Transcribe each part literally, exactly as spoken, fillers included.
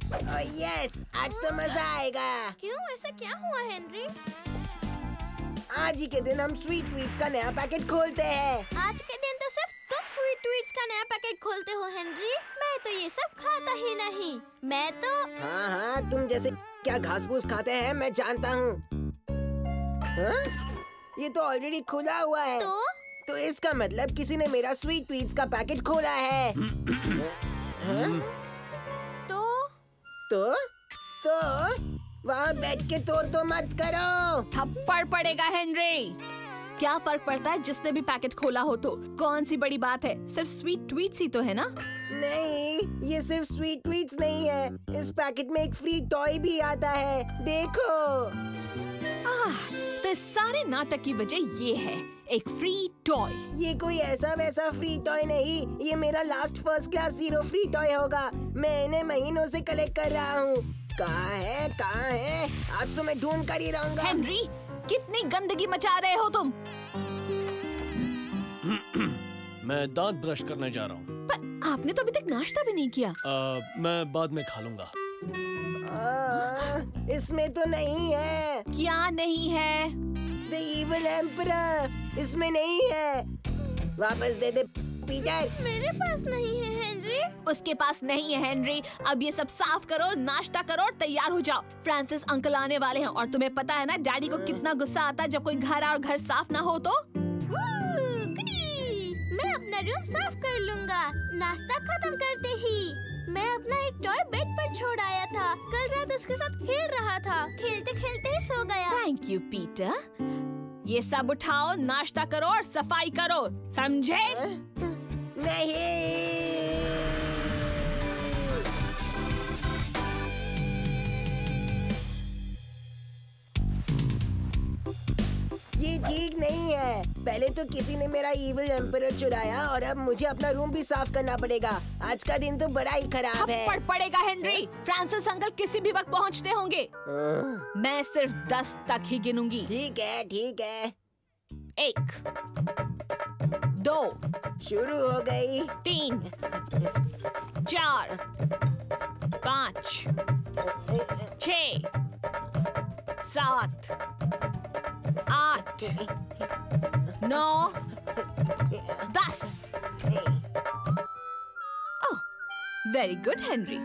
Yes, आज तो मजा आएगा। क्यों, ऐसा क्या हुआ हेनरी? आज ही के दिन हम स्वीट ट्वीट्स का नया पैकेट खोलते हैं। आज के दिन तो सिर्फ तुम स्वीट ट्वीट्स का नया पैकेट खोलते हो हेनरी। मैं तो ये सब खाता ही नहीं। मैं तो हाँ हाँ, तुम जैसे क्या घास फूस खाते हैं मैं जानता हूँ। ये तो ऑलरेडी खुला हुआ है। तो तो इसका मतलब किसी ने मेरा स्वीट ट्वीट्स का पैकेट खोला है। तो तो तो वहाँ बैठ के तो तो मत करो। थप्पड़ पड़ेगा हेनरी। क्या फर्क पड़ता है जिसने भी पैकेट खोला हो तो? कौन सी बड़ी बात है, सिर्फ स्वीट ट्वीट्स ही तो है ना। नहीं, ये सिर्फ स्वीट ट्वीट्स नहीं है, इस पैकेट में एक फ्री टॉय भी आता है, देखो। आह, तो इस सारे नाटक की वजह ये है, एक फ्री टॉय। ये कोई ऐसा वैसा फ्री टॉय नहीं, ये मेरा last first class zero free toy होगा। मैं इन्हें महीनों से कलेक्ट कर रहा हूँ। कहाँ है कहाँ है, आज तो मैं ढूंढ कर ही रहूँगा। हेनरी, कितनी गंदगी मचा रहे हो तुम। मैं दांत ब्रश करने जा रहा हूँ। पर आपने तो अभी तक नाश्ता भी नहीं किया। आ, मैं बाद में खा लूंगा। आ, इसमें तो नहीं है। क्या नहीं है? The evil emperor, इसमें नहीं है। वापस दे दे पीटर। मेरे पास नहीं है हेनरी। उसके पास नहीं है हेनरी। अब ये सब साफ करो, नाश्ता करो और तैयार हो जाओ। फ्रांसिस अंकल आने वाले हैं और तुम्हें पता है ना डैडी को कितना गुस्सा आता है जब कोई घर और घर साफ ना हो तो। मैं अपना रूम साफ कर लूँगा नाश्ता खत्म करते ही। मैं अपना एक टॉय बेड पर छोड़ आया था। कल रात उसके साथ खेल रहा था। खेलते खेलते ही सो गया। Thank you Peter. ये सब उठाओ, नाश्ता करो और सफाई करो, समझे? नहीं, ये ठीक नहीं है। पहले तो किसी ने मेरा इविल एम्परर चुराया और अब मुझे अपना रूम भी साफ करना पड़ेगा। आज का दिन तो बड़ा ही खराब है। थप्पड़ पड़ेगा हेनरी। फ्रांसिस अंकल किसी भी वक्त पहुंचते होंगे। मैं सिर्फ दस तक ही गिनूंगी। ठीक है ठीक है। एक, दो, शुरू हो गई। तीन, चार, पाँच, छः, सात, आठ, नौ, दस। ओह, वेरी गुड हेनरी,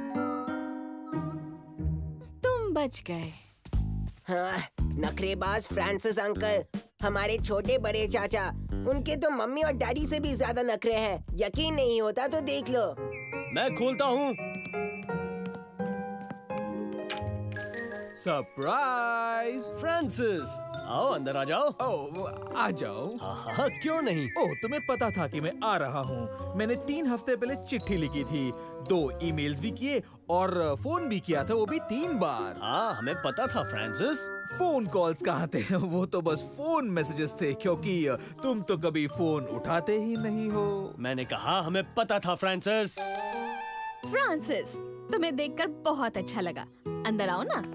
तुम बच गए। हाँ, नखरेबाज फ्रांसिस अंकल, हमारे छोटे बड़े चाचा, उनके तो मम्मी और डैडी से भी ज्यादा नखरे हैं। यकीन नहीं होता तो देख लो। मैं खोलता हूँ। सरप्राइज! फ्रांसिस, आओ अंदर आ जाओ। ओह, आ जाओ। हाँ हाँ, क्यों नहीं। ओह, तुम्हें पता था कि मैं आ रहा हूँ। मैंने तीन हफ्ते पहले चिट्ठी लिखी थी, दो ईमेल्स भी किए और फोन भी किया था, वो भी तीन बार। हाँ, हमें पता था फ्रांसिस। फोन कॉल्स कहाँ थे, वो तो बस फोन मैसेजेस थे, क्योंकि तुम तो कभी फोन उठाते ही नहीं हो। मैंने कहा हमें पता था फ्रांसिस। फ्रांसिस, तुम्हें देखकर बहुत अच्छा लगा। अंदर आओ ना।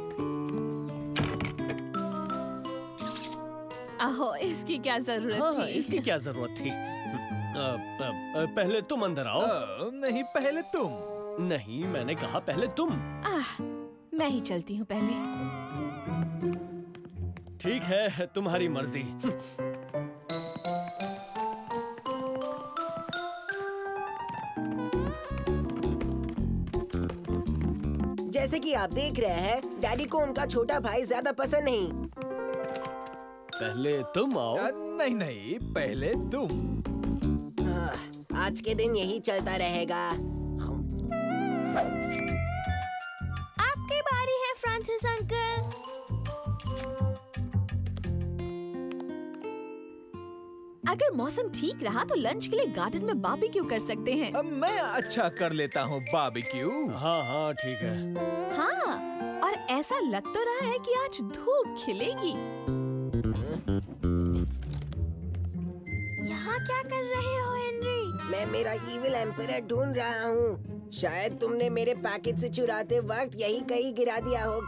आहो, इसकी क्या जरूरत हाँ, थी? इसकी क्या जरूरत थी। आ, आ, आ, पहले तुम अंदर आओ। आ, नहीं, पहले तुम। नहीं, मैंने कहा पहले तुम। आह, मैं ही चलती हूँ पहले। ठीक है, तुम्हारी मर्जी। जैसे कि आप देख रहे हैं, डैडी को उनका छोटा भाई ज्यादा पसंद नहीं। पहले तुम आओ। आ, नहीं नहीं, पहले तुम। हाँ, आज के दिन यही चलता रहेगा। आपकी बारी है फ्रांसिस अंकल। अगर मौसम ठीक रहा तो लंच के लिए गार्डन में बारबेक्यू कर सकते हैं। अब मैं अच्छा कर लेता हूँ बारबेक्यू। हाँ हाँ, ठीक है। हाँ, और ऐसा लग तो रहा है कि आज धूप खिलेगी। यहाँ क्या कर रहे हो हेनरी? मैं मेरा इविल एम्परर ढूंढ रहा हूँ। शायद तुमने मेरे पैकेट से चुराते वक्त यही कहीं गिरा दिया हो।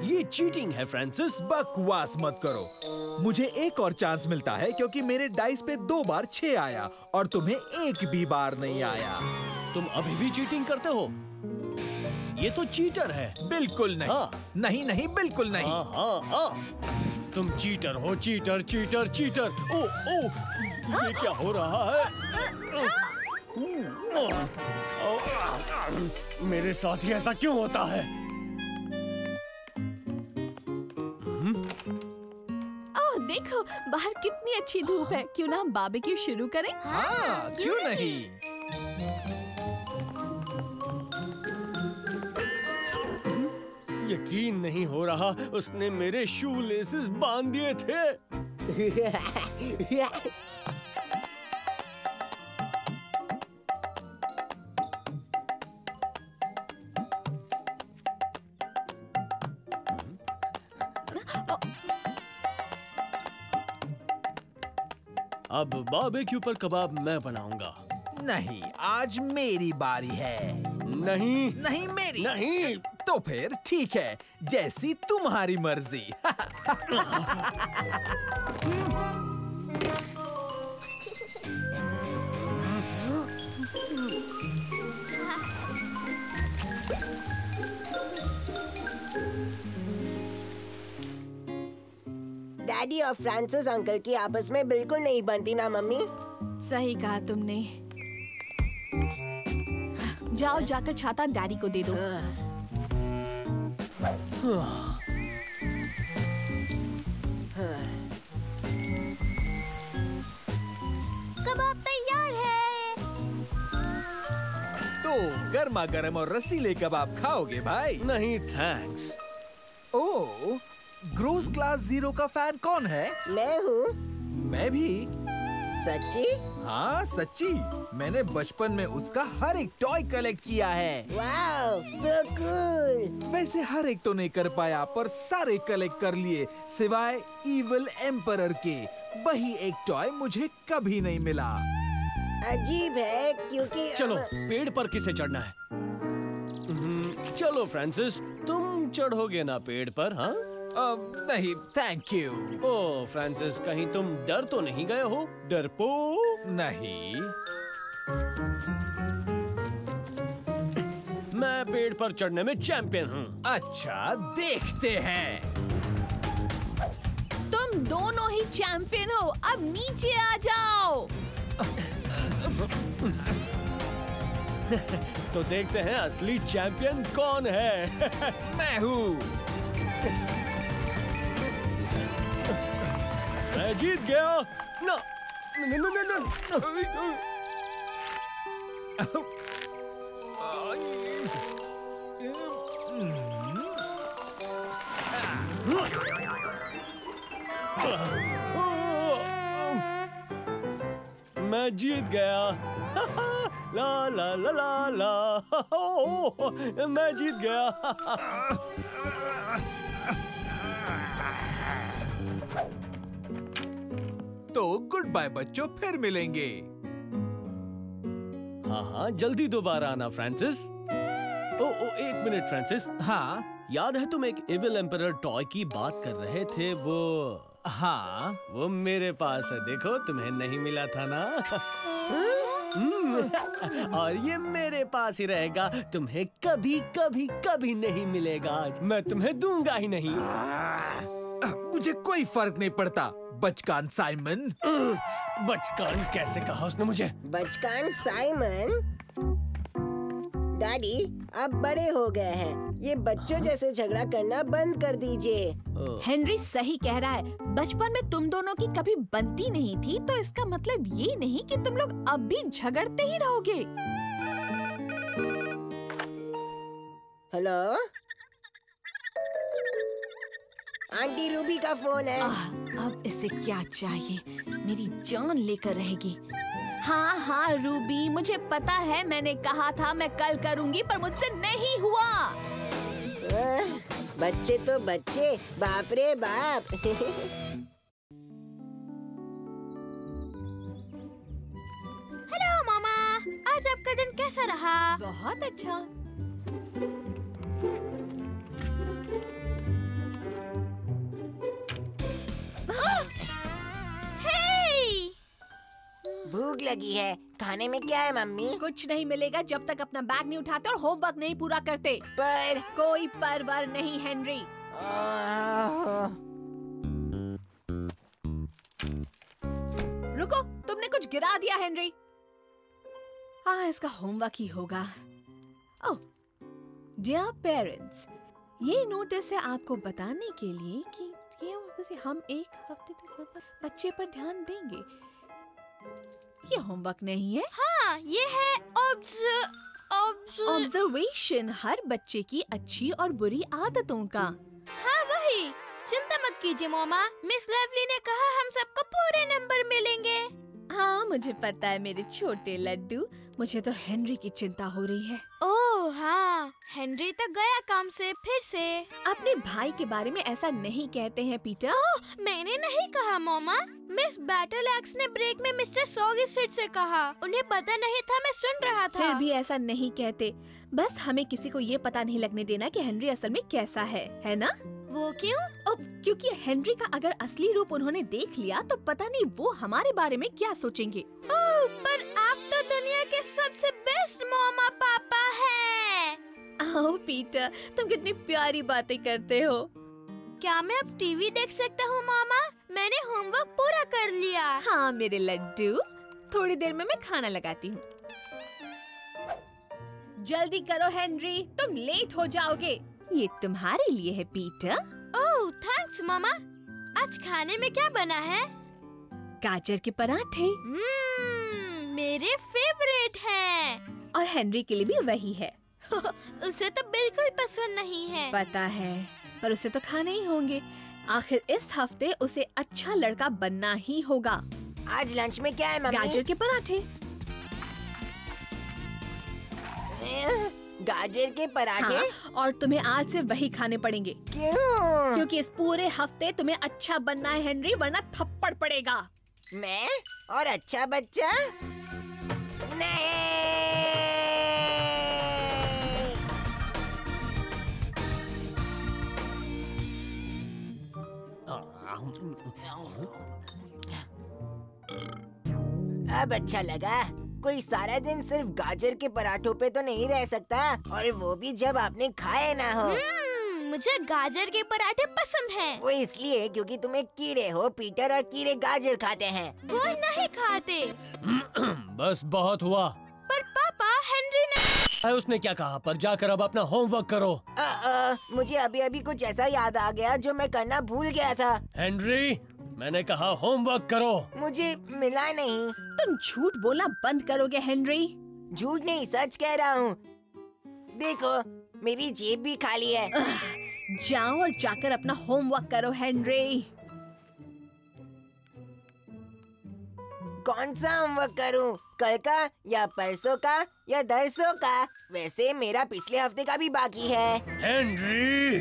ये चीटिंग है फ्रांसिस। बकवास मत करो। मुझे एक और चांस मिलता है क्योंकि मेरे डाइस पे दो बार छह आया और तुम्हें एक भी बार नहीं आया। तुम अभी भी चीटिंग करते हो? ये तो चीटर है। बिल्कुल नहीं। हाँ। नहीं नहीं बिल्कुल नहीं। हाँ हाँ हाँ तुम चीटर हो, चीटर चीटर चीटर। ओ ओ ये क्या हो रहा है? मेरे साथ ही ऐसा क्यों होता है? ओह देखो बाहर कितनी अच्छी धूप है। क्यों ना हम बारबेक्यू शुरू करें? हाँ क्यों नहीं। यकीन नहीं हो रहा, उसने मेरे शू लेसेस बांध दिए थे। अब बारबेक्यू पर कबाब मैं बनाऊंगा। नहीं आज मेरी बारी है। नहीं नहीं मेरी। नहीं। तो फिर ठीक है, जैसी तुम्हारी मर्जी। डैडी और फ्रांसिस अंकल की आपस में बिल्कुल नहीं बनती ना मम्मी। सही कहा तुमने। जाओ जाकर छाता डैडी को दे दो। कबाब तैयार है। तो गर्मा गर्म और रसीले कबाब खाओगे भाई? नहीं thanks. Oh, gross class zero का फैन कौन है? मैं हूँ। मैं भी। सच्ची? हाँ सच्ची। मैंने बचपन में उसका हर एक टॉय कलेक्ट किया है। Wow, so cool. वैसे हर एक तो नहीं कर पाया, पर सारे कलेक्ट कर लिए सिवाय इविल एम्परर के। वही एक टॉय मुझे कभी नहीं मिला। अजीब है क्योंकि चलो पेड़ पर किसे चढ़ना है? हम्म, चलो फ्रांसिस, तुम चढ़ोगे ना पेड़ पर? हाँ अब नहीं थैंक यू। ओ फ्रांसिस, कहीं तुम डर तो नहीं गए हो? डरपोक? नहीं। मैं पेड़ पर चढ़ने में चैंपियन हूँ। अच्छा देखते हैं। तुम दोनों ही चैंपियन हो, अब नीचे आ जाओ। तो देखते हैं असली चैंपियन कौन है। मैं हूँ। मैं जीत गया। ना न, न, न, न, मैं जीत गया। ला ला ला ला ला मैं जीत गया। तो गुड बाय बच्चों, फिर मिलेंगे। हाँ हाँ जल्दी दोबारा आना फ्रांसिस। ओ ओ एक मिनट फ्रांसिस। हाँ याद है तुम एक इविल एम्परर टॉय की बात कर रहे थे? वो हाँ वो मेरे पास है, देखो तुम्हें नहीं मिला था ना। और ये मेरे पास ही रहेगा, तुम्हें कभी कभी कभी नहीं मिलेगा। मैं तुम्हें दूंगा ही नहीं। मुझे कोई फर्क नहीं पड़ता बचकान साइमन। बचकान कैसे कहा उसने मुझे? बचकान साइमन? डैडी आप बड़े हो गए हैं, ये बच्चों जैसे झगड़ा करना बंद कर दीजिए। हेनरी सही कह रहा है, बचपन में तुम दोनों की कभी बनती नहीं थी, तो इसका मतलब ये नहीं कि तुम लोग अब भी झगड़ते ही रहोगे। हेलो, आंटी रूबी का फोन है। आह, अब इसे क्या चाहिए? मेरी जान लेकर रहेगी। हाँ हाँ रूबी, मुझे पता है, मैंने कहा था मैं कल करूंगी, पर मुझसे नहीं हुआ। आ, बच्चे तो बच्चे, बाप रे बाप। हेलो मामा, आज आपका दिन कैसा रहा? बहुत अच्छा। भूख लगी है। खाने में क्या है मम्मी? कुछ नहीं मिलेगा जब तक अपना बैग नहीं उठाते और होमवर्क नहीं पूरा करते। पर कोई परवर नहीं हेनरी। आह, रुको, तुमने कुछ गिरा दिया हेनरी। हाँ, इसका होमवर्क ही होगा। ओह, डियर पेरेंट्स, ये नोटिस है आपको बताने के लिए कि ये वापस हम एक हफ्ते तक बच्चे पर ध्यान देंगे। ये होमवर्क नहीं है। हाँ, ये है ऑब्जर्वेशन, हर बच्चे की अच्छी और बुरी आदतों का। हाँ वही। चिंता मत कीजिए मम्मा, मिस लवली ने कहा हम सबको पूरे नंबर मिलेंगे। हाँ, मुझे पता है मेरे छोटे लड्डू। मुझे तो हेनरी की चिंता हो रही है। ओह हाँ, हेनरी तो गया काम से फिर से। अपने भाई के बारे में ऐसा नहीं कहते हैं पीटर। ओह, मैंने नहीं कहा मम्मा। मिस बैटल एक्स ने ब्रेक में मिस्टर सॉगिसिड से कहा। उन्हें पता नहीं था, मैं सुन रहा था। फिर भी ऐसा नहीं कहते। बस हमें किसी को ये पता नहीं लगने देना कि हेनरी असल में कैसा है, है ना? वो क्यों? ओ, क्योंकि हेनरी का अगर असली रूप उन्होंने देख लिया तो पता नहीं वो हमारे बारे में क्या सोचेंगे। ओह, पर आप तो दुनिया के सबसे बेस्ट मम्मा पापा हैं। ओह पीटर, तुम कितनी प्यारी बातें करते हो। क्या मैं अब टीवी देख सकता हूँ मामा? मैंने होमवर्क पूरा कर लिया। हाँ मेरे लड्डू, थोड़ी देर में मैं खाना लगाती हूँ। जल्दी करो हेनरी, तुम लेट हो जाओगे। ये तुम्हारे लिए है पीटर। ओह थैंक्स मामा। आज खाने में क्या बना है? गाजर के पराठे। हम्म, मेरे फेवरेट हैं। और हेनरी के लिए भी वही है। उसे तो बिल्कुल पसंद नहीं है। पता है, पर उसे तो खाने ही होंगे। आखिर इस हफ्ते उसे अच्छा लड़का बनना ही होगा। आज लंच में क्या है मम्मी? गाजर के पराठे। गाजर के पराठे? हाँ, और तुम्हें आज से वही खाने पड़ेंगे। क्यों? क्योंकि इस पूरे हफ्ते तुम्हें अच्छा बनना है हेनरी, वरना थप्पड़ पड़ेगा। मैं और अच्छा बच्चा? नहीं। अब अच्छा लगा। कोई सारा दिन सिर्फ गाजर के पराठों पे तो नहीं रह सकता, और वो भी जब आपने खाए ना हो। हम्म, मुझे गाजर के पराठे पसंद हैं। वो इसलिए क्योंकि तुम्हें कीड़े हो पीटर, और कीड़े गाजर खाते हैं। वो नहीं खाते। बस बहुत हुआ। पर पापा, हेनरी ने उसने क्या कहा? पर जाकर अब अपना होमवर्क करो। आ, आ, मुझे अभी अभी कुछ ऐसा याद आ गया जो मैं करना भूल गया था। हेनरी, मैंने कहा होमवर्क करो। मुझे मिला नहीं। तुम झूठ बोलना बंद करोगे हेनरी? झूठ नहीं, सच कह रहा हूँ। देखो, मेरी जेब भी खाली है। जाओ और जाकर अपना होमवर्क करो हेनरी। कौन सा होमवर्क करूँ? कल का या परसों का या दरसों का? वैसे मेरा पिछले हफ्ते का भी बाकी है। हेनरी,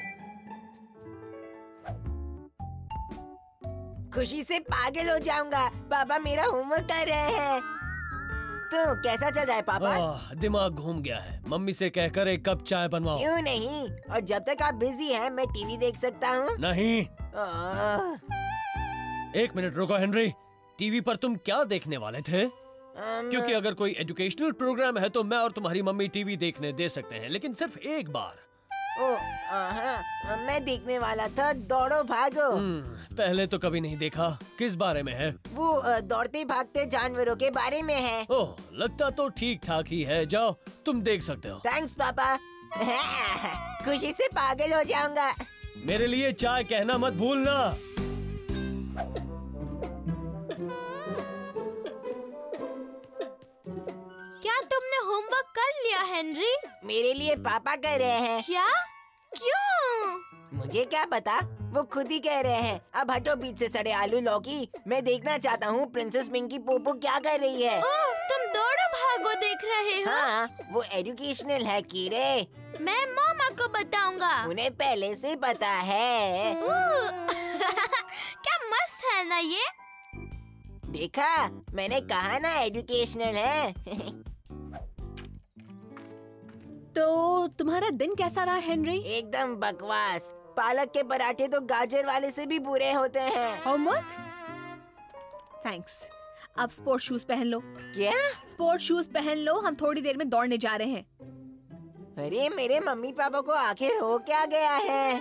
खुशी से पागल हो जाऊंगा। पापा मेरा होमवर्क कर रहे हैं। तो कैसा चल रहा है पापा? आह, दिमाग घूम गया है। मम्मी से कहकर एक कप चाय बनवाओ। क्यों नहीं? और जब तक आप बिजी हैं, मैं टीवी देख सकता हूँ। नहीं। आह, एक मिनट रुको हेनरी, टीवी पर तुम क्या देखने वाले थे? अम, क्योंकि अगर कोई एजुकेशनल प्रोग्राम है तो मैं और तुम्हारी मम्मी टीवी देखने दे सकते हैं, लेकिन सिर्फ एक बार। ओ, हाँ, मैं देखने वाला था दौड़ो भागो। हम्म, पहले तो कभी नहीं देखा। किस बारे में है? वो अ, दौड़ते भागते जानवरों के बारे में है। ओह, लगता तो ठीक ठाक ही है। जाओ, तुम देख सकते हो। थैंक्स पापा। खुशी से पागल हो जाऊंगा। मेरे लिए चाय कहना मत भूलना। क्या तुमने होमवर्क कर लिया हेनरी? मेरे लिए पापा कह रहे हैं। क्या? क्यों? मुझे क्या पता, वो खुद ही कह रहे हैं। अब हटो बीच से सड़े आलू लौकी। मैं देखना चाहता हूँ प्रिंसेस पिंकी पोपो क्या कर रही है। ओह, तुम दौड़ो भागो देख रहे हो? हाँ, वो एजुकेशनल है कीड़े। मैं मामा को बताऊंगा। उन्हें पहले से पता है। ओह, क्या मस्त है ना ये? देखा, मैंने कहा ना एजुकेशनल है। तो तुम्हारा दिन कैसा रहा हेनरी? एकदम बकवास। पालक के पराठे तो गाजर वाले से भी बुरे होते हैं। होमवर्क? थैंक्स। अब स्पोर्ट शूज पहन लो। क्या? स्पोर्ट शूज पहन लो, हम थोड़ी देर में दौड़ने जा रहे हैं। अरे मेरे मम्मी पापा को आखिर हो क्या गया है?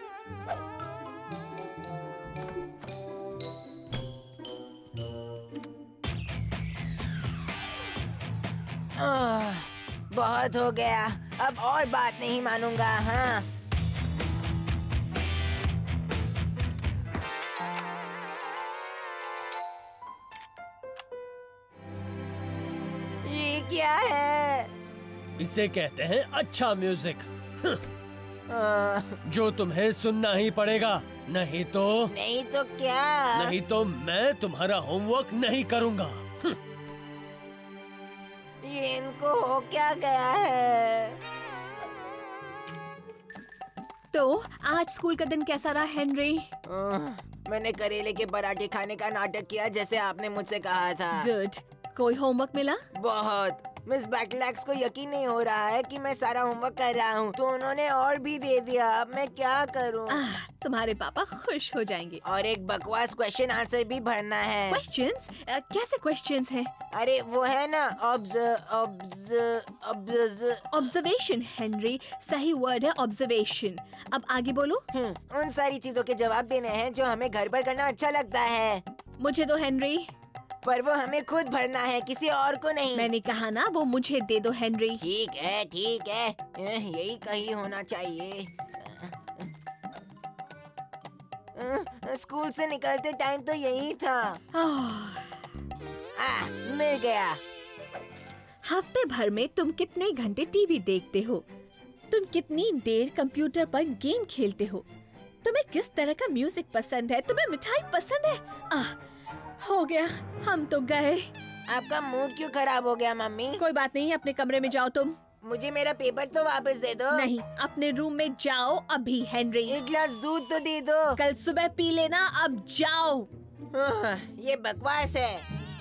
आह, बहुत हो गया, अब और बात नहीं मानूंगा। हाँ, ये क्या है? इसे कहते हैं अच्छा म्यूजिक, आह, जो तुम्हें सुनना ही पड़ेगा, नहीं तो नहीं तो क्या? नहीं तो मैं तुम्हारा होमवर्क नहीं करूँगा। ये इनको हो क्या गया है? तो आज स्कूल का दिन कैसा रहा हेनरी? आह, मैंने करेले के पराठे खाने का नाटक किया जैसे आपने मुझसे कहा था। गुड। कोई होमवर्क मिला? बहुत। मिस बैटलैक्स को यकीन नहीं हो रहा है कि मैं सारा होमवर्क कर रहा हूँ, तो उन्होंने और भी दे दिया। अब मैं क्या करूँ? आह, तुम्हारे पापा खुश हो जाएंगे। और एक बकवास क्वेश्चन आंसर भी भरना है। क्वेश्चंस? कैसे क्वेश्चंस हैं? अरे वो है ना, observe observe observe observation Henry, सही वर्ड है ऑब्जर्वेशन। अब आगे बोलो। उन सारी चीजों के जवाब देने हैं जो हमें घर पर करना अच्छा लगता है, मुझे दो हेनरी। पर वो हमें खुद भरना है, किसी और को नहीं। मैंने कहा ना, वो मुझे दे दो हेनरी। ठीक है ठीक है, एह, यही कहीं होना चाहिए। अह, स्कूल से निकलते टाइम तो यही था। आह, आ, मिल गया। हफ्ते भर में तुम कितने घंटे टीवी देखते हो? तुम कितनी देर कंप्यूटर पर गेम खेलते हो? तुम्हें किस तरह का म्यूजिक पसंद है? तुम्हें मिठाई पसंद है? आह, हो गया, हम तो गए। आपका मूड क्यों खराब हो गया मम्मी? कोई बात नहीं, अपने कमरे में जाओ तुम। मुझे मेरा पेपर तो वापस दे दो। नहीं, अपने रूम में जाओ अभी हेनरी। एक गिलास दूध तो दे दो। कल सुबह पी लेना, अब जाओ। आह, ये बकवास है।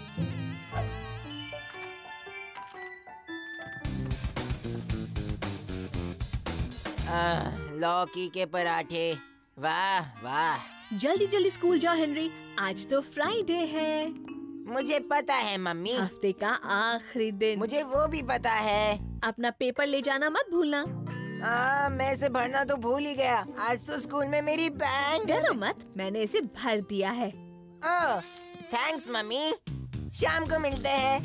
आह, लौकी के पराठे, वाह वाह। जल्दी जल्दी स्कूल जाओ हेनरी, आज तो फ्राइडे है। मुझे पता है मम्मी, हफ्ते का आखिरी दिन। मुझे वो भी पता है। अपना पेपर ले जाना मत भूलना। आ, मैं इसे भरना तो भूल ही गया। आज तो स्कूल में मेरी बैंड। डरो मत, मैंने इसे भर दिया है। Oh, thanks mummy. शाम को मिलते हैं।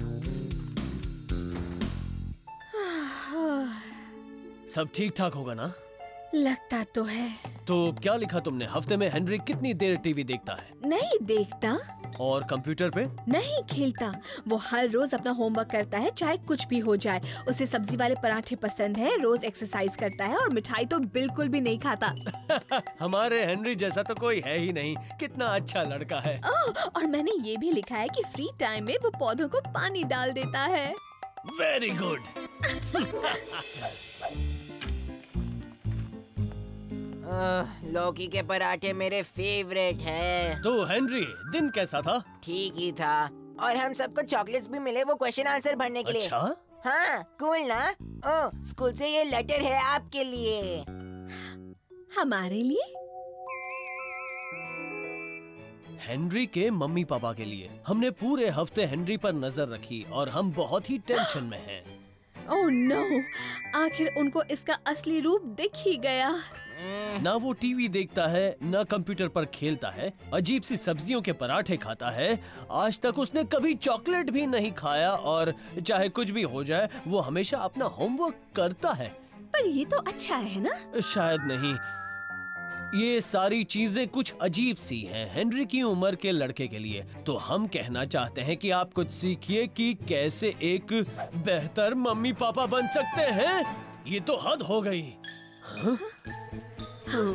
सब ठीक ठाक होगा ना? लगता तो है। तो क्या लिखा तुमने? हफ्ते में हेनरी कितनी देर टीवी देखता है? नहीं देखता। और कंप्यूटर पे? नहीं खेलता। वो हर रोज अपना होमवर्क करता है, चाहे कुछ भी हो जाए। उसे सब्जी वाले पराठे पसंद है, रोज एक्सरसाइज करता है, और मिठाई तो बिल्कुल भी नहीं खाता। हमारे हेनरी जैसा तो कोई है ही नहीं। कितना अच्छा लड़का है। ओह, और मैंने ये भी लिखा है कि फ्री टाइम में वो पौधों को पानी डाल देता है। Very good. लौकी के पराठे मेरे फेवरेट हैं। तो हेनरी, दिन कैसा था? ठीक ही था, और हम सबको चॉकलेट्स भी मिले वो क्वेश्चन आंसर भरने के लिए। अच्छा? हाँ, कूल ना? ओह, स्कूल से ये लेटर है आपके लिए। हमारे लिए? हेनरी के मम्मी पापा के लिए। हमने पूरे हफ्ते हेनरी पर नजर रखी और हम बहुत ही टेंशन में हैं। ओह नो, आखिर उनको इसका असली रूप दिख ही गया। ना वो टीवी देखता है, ना कंप्यूटर पर खेलता है, अजीब सी सब्जियों के पराठे खाता है। आज तक उसने कभी चॉकलेट भी नहीं खाया, और चाहे कुछ भी हो जाए वो हमेशा अपना होमवर्क करता है। पर ये तो अच्छा है ना? शायद नहीं। ये सारी चीजें कुछ अजीब सी हैं हेनरी की उम्र के लड़के के लिए। तो हम कहना चाहते हैं कि आप कुछ सीखिए कि कैसे एक बेहतर मम्मी पापा बन सकते हैं। ये तो हद हो गई। हाँ? हाँ।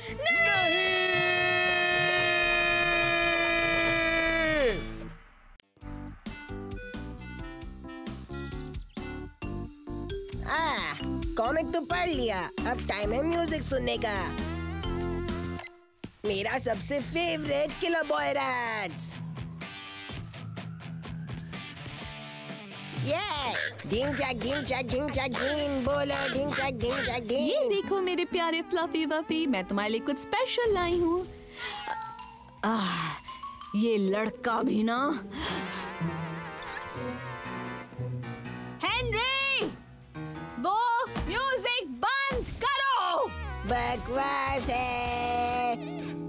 आ, कॉमिक तो पढ़ लिया, अब टाइम है म्यूजिक सुनने का। मेरा सबसे फेवरेट किलर बॉय रैट्स। ये ढिंग चाक ढिंग चाक ढिंग चाक ढिंग, बोलो ढिंग चाक ढिंग चाक ढिंग। ये देखो मेरे प्यारे फ्लफी बफी, मैं तुम्हारे लिए कुछ स्पेशल लाई हूँ। आह, ये लड़का भी ना बकवास है।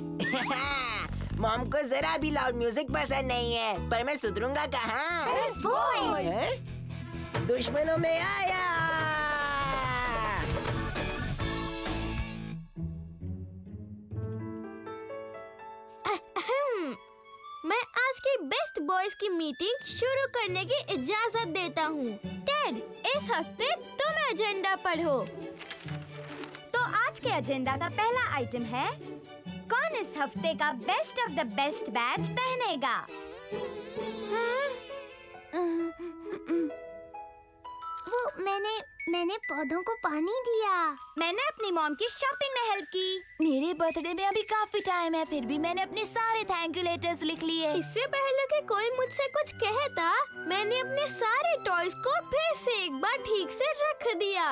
मॉम को जरा भी लाउड म्यूजिक पसंद नहीं है, पर मैं सुधरूंगा कहाँ? Best boy. हैं? दुश्मनों में आया। मैं आज की बेस्ट बॉयज की मीटिंग शुरू करने की इजाजत देता हूँ। टेड, इस हफ्ते तुम एजेंडा पढ़ो। तो आज के एजेंडा का पहला आइटम है, कौन इस हफ्ते का best of the best badge पहनेगा? वो मैंने मैंने पौधों को पानी दिया। मैंने अपनी मॉम की शॉपिंग में हेल्प की। मेरे बर्थडे में अभी काफी टाइम है, फिर भी मैंने अपने सारे थैंक यू लेटर्स लिख लिए। इससे पहले कि कोई मुझसे कुछ कहता, मैंने अपने सारे टॉयज को फिर से एक बार ठीक से रख दिया।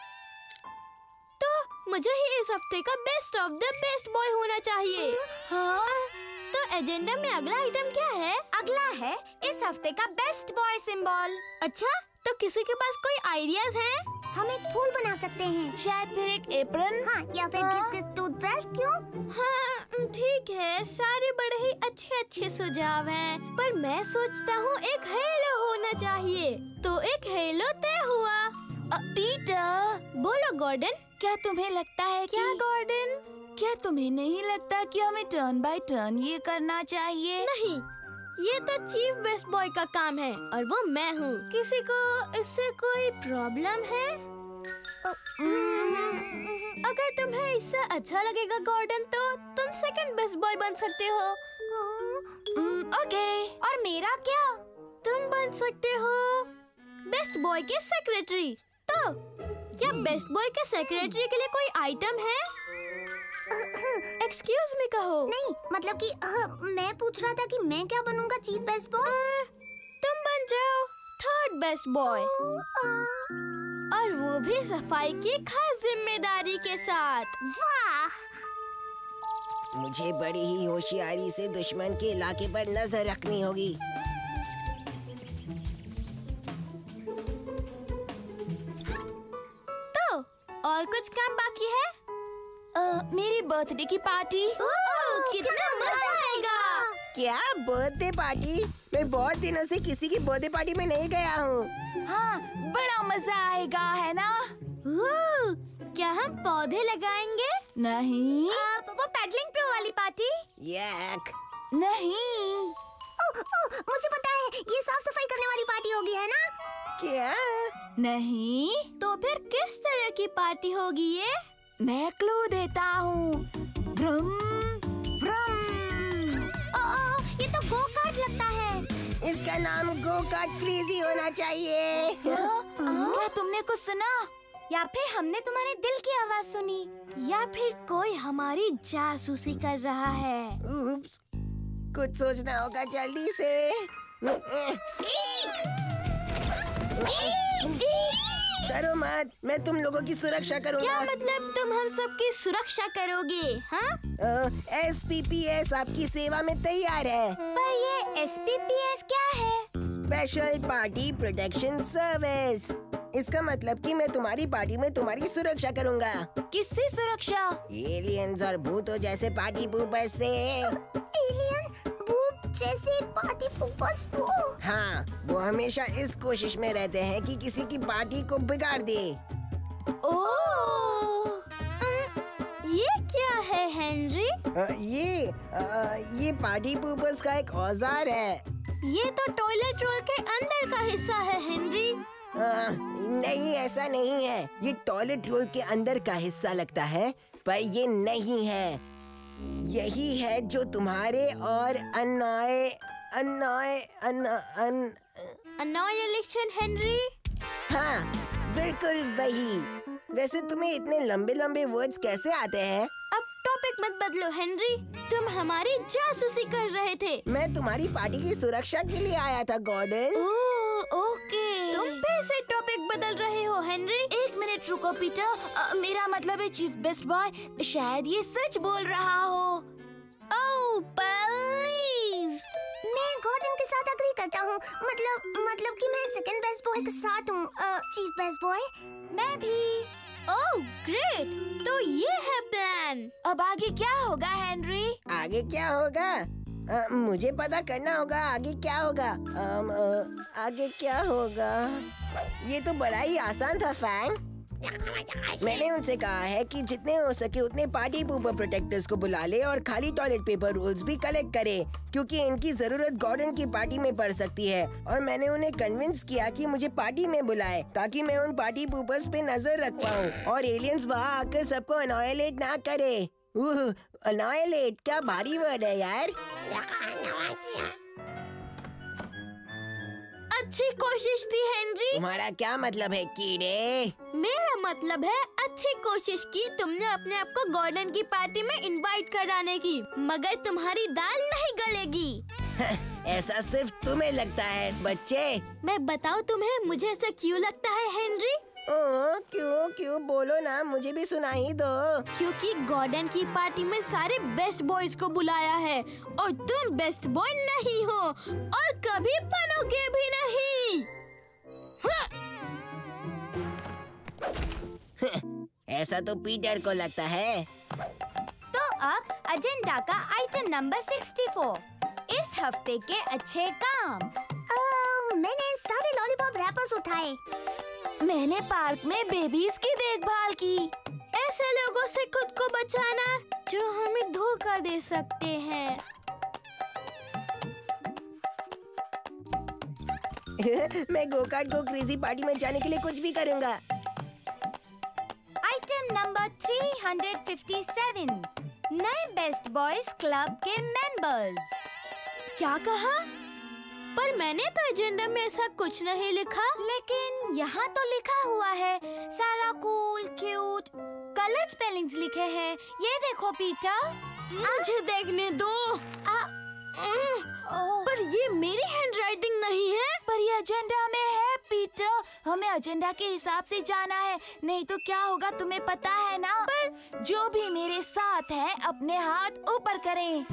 तो मुझे ही इस हफ्ते का best of the best boy होना चाहिए। हाँ? तो एजेंडा में अगला आइटम क्या है? अगला है इस हफ्ते का बेस्ट बॉय सिंबल। अच्छा, तो किसी के पास कोई आइडियाज हैं? हम एक फूल बना सकते हैं। शायद फिर एक एप्रन। हाँ, या फिर हाँ? टूथब्रश। क्यों? हाँ, ठीक है, सारे बड़े ही अच्छे अच्छे सुझाव हैं, पर मैं सोचता हूँ एक हेलो होना चाहिए। तो एक हेलो तय हुआ। अ, पीटर, बोलो गॉर्डन। क्या तुम्हें लगता है क्या कि... गॉर्डन? क्या तुम्हें नहीं लगता कि हमें टर्न बाय टर्न ये करना चाहिए? नहीं, ये तो चीफ बेस्ट बॉय का काम है और वो मैं हूँ। किसी को इससे कोई प्रॉब्लम है? अगर तुम्हें इससे अच्छा लगेगा गॉर्डन, तो तुम सेकंड बेस्ट बॉय बन सकते हो। ओके। और मेरा क्या? तुम बन सकते हो बेस्ट बॉय के सेक्रेटरी। तो क्या बेस्ट बॉय के सेक्रेटरी के लिए कोई आइटम है? एक्सक्यूज मी कहो। नहीं, मतलब कि uh, मैं पूछ रहा था कि मैं क्या बनूंगा चीफ बेस्ट बॉय। तुम बन जाओ थर्ड बेस्ट बॉय, और वो भी सफाई की खास जिम्मेदारी के साथ। वाह! मुझे बड़ी ही होशियारी से दुश्मन के इलाके पर नजर रखनी होगी। तो और कुछ काम बाकी है? uh, मेरी बर्थडे की पार्टी। ओह, कितना मजा आएगा। क्या बर्थडे पार्टी? मैं बहुत दिनों से किसी की बर्थडे पार्टी में नहीं गया हूँ। हाँ, बड़ा मजा आएगा, है ना? ओह, क्या हम पौधे लगाएंगे? नहीं। uh, वो पेडलिंग प्रो वाली पार्टी? यक। नहीं। ओह, ओह, मुझे पता है, ये साफ सफाई करने वाली पार्टी होगी, है ना? क्या? नहीं। तो फिर किस तरह की पार्टी होगी ये? मैं क्लू देता हूँ। ब्रम ब्रम। ओह, ये तो गो कार्ट लगता है। इसका नाम गो कार्ट क्रेजी होना चाहिए। हाँ? क्या तुमने कुछ सुना? या फिर हमने तुम्हारे दिल की आवाज सुनी। या फिर कोई हमारी जासूसी कर रहा है। उप्स, कुछ सोचना होगा जल्दी से। डरो मत, मैं तुम लोगों की सुरक्षा करूंगा। क्या मतलब तुम हम सबकी सुरक्षा करोगे? हाँ? एस पी पी एस आपकी सेवा में तैयार है। पर ये एस पी पी एस क्या है? Special party protection service. इसका मतलब कि मैं तुम्हारी पार्टी में तुम्हारी सुरक्षा करूंगा। किससे सुरक्षा? एलियंस और भूतों जैसे पार्टी पूपर से। एलियन, भूत जैसे पार्टी पूपर्स? वो हाँ, वो हमेशा इस कोशिश में रहते हैं कि किसी की पार्टी को बिगाड़ दे। ओह, ये क्या है हेनरी? अ, ये अ, ये पार्टी पूपर्स का एक औजार है। ये तो टॉयलेट रोल के अंदर का हिस्सा है हेनरी। आ, नहीं, ऐसा नहीं है। ये टॉयलेट रोल के अंदर का हिस्सा लगता है, पर ये नहीं है। यही है जो तुम्हारे और अन्याय अन्याय अन अन अन्नाइलेशन हेनरी। हाँ, बिल्कुल वही। वैसे तुम्हें इतने लंबे लंबे वर्ड्स कैसे आते हैं? अब टॉपिक मत बदलो हेनरी, तुम हमारी जासूसी कर रहे थे। मैं तुम्हारी पार्टी की सुरक्षा के लिए आया था गॉर्डन। ओह, ओके। तुम फिर से टॉपिक बदल रहे हो हेनरी। एक मिनट रुको पीटर, अ, मेरा मतलब है चीफ बेस्ट बॉय, शायद ये सच बोल रहा हो। Oh please. मैं गॉर्डन के साथ अग्री करता हूँ। मतलब मतलब कि मैं सेकंड बेस्ट बॉय के साथ हूँ। Chief best boy. मैं भी। ओह ग्रेट, तो ये है प्लान। अब आगे क्या होगा हेनरी? आगे क्या होगा? आ, मुझे पता करना होगा आगे क्या होगा। आम, आ, आगे क्या होगा? ये तो बड़ा ही आसान था फैंग। मैंने उनसे कहा है कि जितने हो सके उतने पार्टी पूपर प्रोटेक्टर्स को बुला ले और खाली टॉयलेट पेपर रोल्स भी कलेक्ट करे, क्योंकि इनकी जरूरत गॉर्डन की पार्टी में पड़ सकती है। और मैंने उन्हें कन्विंस किया कि मुझे पार्टी में बुलाए ताकि मैं उन पार्टी पूपर्स पे नजर रख पाऊँ और एलियंस वहाँ आकर सबको अनॉयलेट ना करे। अनॉयलेट क्या भारी वर्ड है यार। अच्छी कोशिश थी हेनरी। तुम्हारा क्या मतलब है कीड़े? मेरा मतलब है अच्छी कोशिश की तुमने अपने आप को गॉर्डन की पार्टी में इनवाइट कराने की, मगर तुम्हारी दाल नहीं गलेगी। ऐसा सिर्फ तुम्हें लगता है बच्चे। मैं बताऊं तुम्हें मुझे ऐसा क्यों लगता है हेनरी? ओ, क्यों क्यों बोलो ना, मुझे भी सुनाई दो। क्योंकि गॉर्डन की पार्टी में सारे बेस्ट बॉयज को बुलाया है और तुम बेस्ट बॉय नहीं हो और कभी बनोगे भी नहीं। ऐसा तो पीटर को लगता है। तो अब एजेंडा का आइटम नंबर सिक्सटी फोर, इस हफ्ते के अच्छे काम। आ, मैंने सारे लॉलीपॉप रैपर्स उठाए। मैंने पार्क में बेबीज की देखभाल की। ऐसे लोगों से खुद को बचाना जो हमें धोखा दे सकते हैं। मैं गोकार्ट को क्रेजी पार्टी में जाने के लिए कुछ भी करूँगा। Item number three hundred fifty seven, नए बेस्ट बॉयज क्लब के मेंबर्स। क्या कहा? पर मैंने तो एजेंडा में ऐसा कुछ नहीं लिखा। लेकिन यहाँ तो लिखा हुआ है, सारा कूल क्यूट, कलर स्पेलिंग्स लिखे हैं। ये देखो पीटर। मुझे देखने दो। आ, पर ये मेरी हैंडराइटिंग नहीं है। पर ये एजेंडा में है पीटर, हमें एजेंडा के हिसाब से जाना है, नहीं तो क्या होगा तुम्हें पता है ना। पर जो भी मेरे साथ है अपने हाथ ऊपर करें।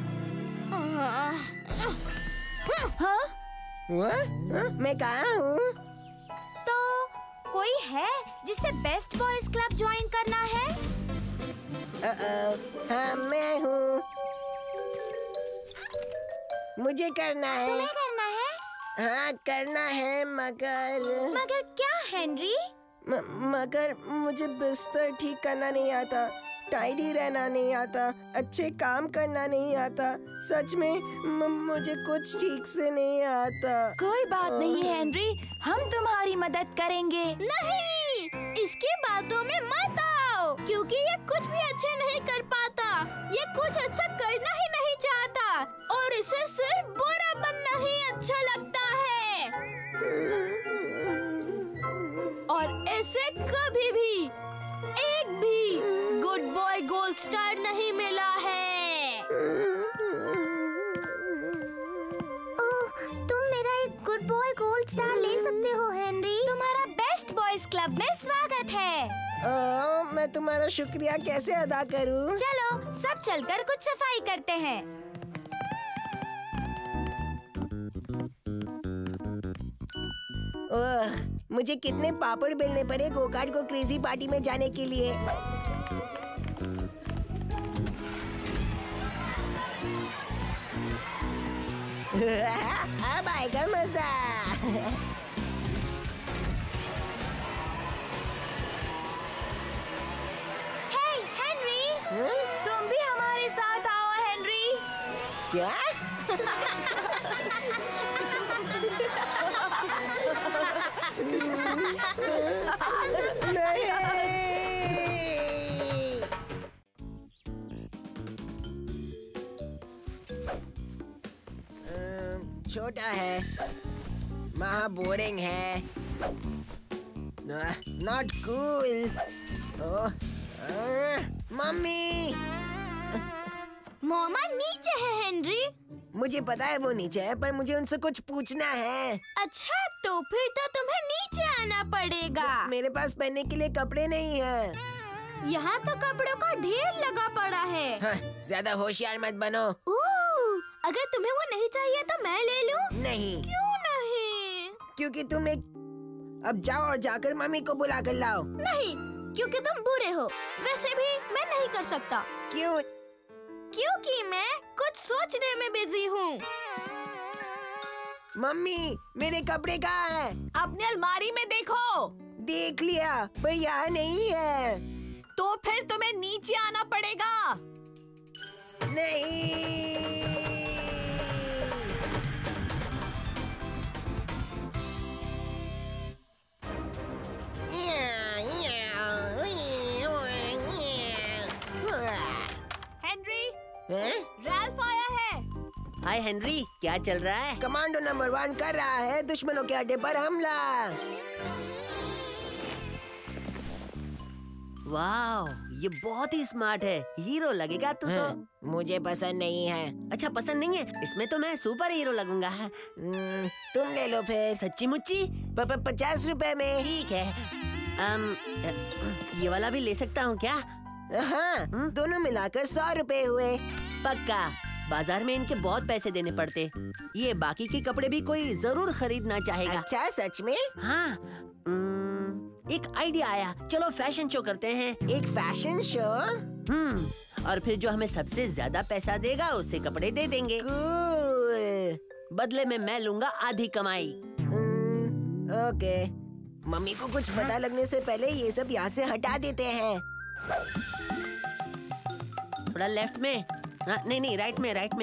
हाँ? मैं कहाँ हूँ? तो कोई है जिसे बेस्ट बॉयज क्लब ज्वाइन करना है? अ, अ, हाँ मैं हूँ। मुझे करना है। तुम्हें करना है? हाँ करना है, मगर मगर क्या हेनरी? म, मगर मुझे बिस्तर ठीक करना नहीं आता, टाइडी रहना नहीं आता, अच्छे काम करना नहीं आता। सच में म, मुझे कुछ ठीक से नहीं आता। कोई बात नहीं हेनरी, हम तुम्हारी मदद करेंगे। नहीं, इसकी बातों में मत आओ, क्योंकि ये कुछ भी अच्छा नहीं कर पाता। ये कुछ अच्छा करना ही नहीं चाहता और इसे सिर्फ बुरा बनना ही अच्छा लगता है। और इसे कभी भी एक भी गुड बॉय गोल्ड स्टार नहीं मिला है। ओह, तुम मेरा एक गुड बॉय गोल्ड स्टार ले सकते हो हेनरी। तुम्हारा बेस्ट बॉयज क्लब में स्वागत है। ओ, मैं तुम्हारा शुक्रिया कैसे अदा करूं? चलो सब चलकर कुछ सफाई करते हैं। ओह, मुझे कितने पापड़ बेलने पड़े गोकार्ट को क्रेजी पार्टी में जाने के लिए। अब आएगा मजा। हे हेनरी, तुम भी हमारे साथ आओ हेनरी। क्या? नहीं। छोटा है, महा बोरिंग है, नॉट कूल। मम्मी, मोमा नीचे है हेनरी। मुझे पता है वो नीचे है, पर मुझे उनसे कुछ पूछना है। अच्छा, तो फिर तो तुम्हें नीचे आना पड़ेगा। मेरे पास पहनने के लिए कपड़े नहीं हैं। यहाँ तो कपड़ों का ढेर लगा पड़ा है। हाँ, ज्यादा होशियार मत बनो। ओह, अगर तुम्हें वो नहीं चाहिए तो मैं ले लूं? नहीं। क्यों नहीं? क्योंकि तुम एक अब जाओ और जाकर मम्मी को बुला कर लाओ। नहीं, क्योंकि तुम बुरे हो। वैसे भी मैं नहीं कर सकता। क्यों? क्योंकि मैं कुछ सोचने में बिजी हूँ। मम्मी, मेरे कपड़े कहाँ हैं? अपनी अलमारी में देखो। देख लिया, पर यहाँ नहीं है। तो फिर तुम्हें नीचे आना पड़ेगा। नहीं। हेनरी, हैं? रैल्फ आया है। हाय हेनरी, क्या चल रहा है? कमांडो नंबर वन कर रहा है दुश्मनों के अड्डे पर हमला। वाह, ये बहुत ही स्मार्ट है। हीरो लगेगा तू तो। मुझे पसंद नहीं है। अच्छा, पसंद नहीं है? इसमें तो मैं सुपर हीरो लगूंगा। हम्म, तुम ले लो फिर। सच्ची मुच्ची? प- प- पचास रुपए में। ठीक है। अम, ये वाला भी ले सकता हूँ क्या? हाँ, दोनों मिलाकर सौ रुपए हुए। पक्का। बाजार में इनके बहुत पैसे देने पड़ते। ये बाकी के कपड़े भी कोई जरूर खरीदना चाहेगा। अच्छा, सच में? हाँ। उम्म, एक आइडिया आया। चलो फैशन शो करते हैं। एक फैशन शो? हम्म और फिर जो हमें सबसे ज्यादा पैसा देगा उसे कपड़े दे देंगे। कूल। बदले में मैं लूंगा आधी कमाई। हम्म, ओके। मम्मी को कुछ पता लगने से पहले ये सब यहाँ से हटा देते हैं। थोड़ा लेफ्ट में। हाँ, नहीं नहीं, राइट में, राइट में।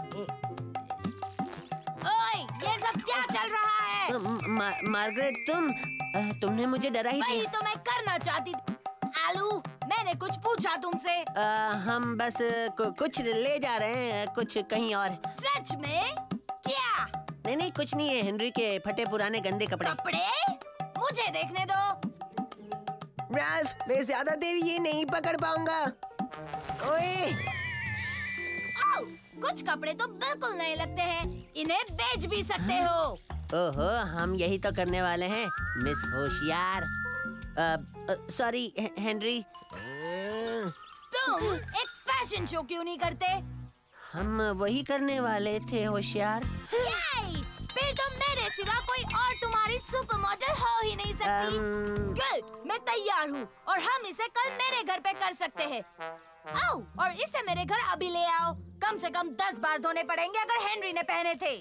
ओए, ये सब क्या चल रहा है? म- मा, मार्गरेट, तुम अ, तुमने मुझे डरा ही वही दिया। तो मैं करना चाहती थी। आलू, मैंने कुछ पूछा तुमसे। अ, हम बस कु, कुछ ले जा रहे हैं, कुछ कहीं और। सच में? क्या? नहीं नहीं, कुछ नहीं है। हेनरी के फटे पुराने गंदे कपड़े। कपड़े? मुझे देखने दो। रैल्फ, मैं ज्यादा देर ये नहीं पकड़ पाऊंगा। ओए, आओ, कुछ कपड़े तो बिल्कुल नहीं लगते हैं। इन्हें बेच भी सकते हो। ओहो, हम यही तो करने वाले हैं, मिस होशियार। सॉरी हेनरी, तुम एक फैशन शो क्यों नहीं करते? हम वही करने वाले थे होशियार। याई! फिर तो मेरे सिवा कोई और तुम्हारी सुपर मॉडल हो ही नहीं सकती। अम्म, गुड, मैं तैयार हूँ और हम इसे कल मेरे घर पे कर सकते हैं। आओ और इसे मेरे घर अभी ले आओ। कम से कम दस बार धोने पड़ेंगे अगर हेनरी ने पहने थे।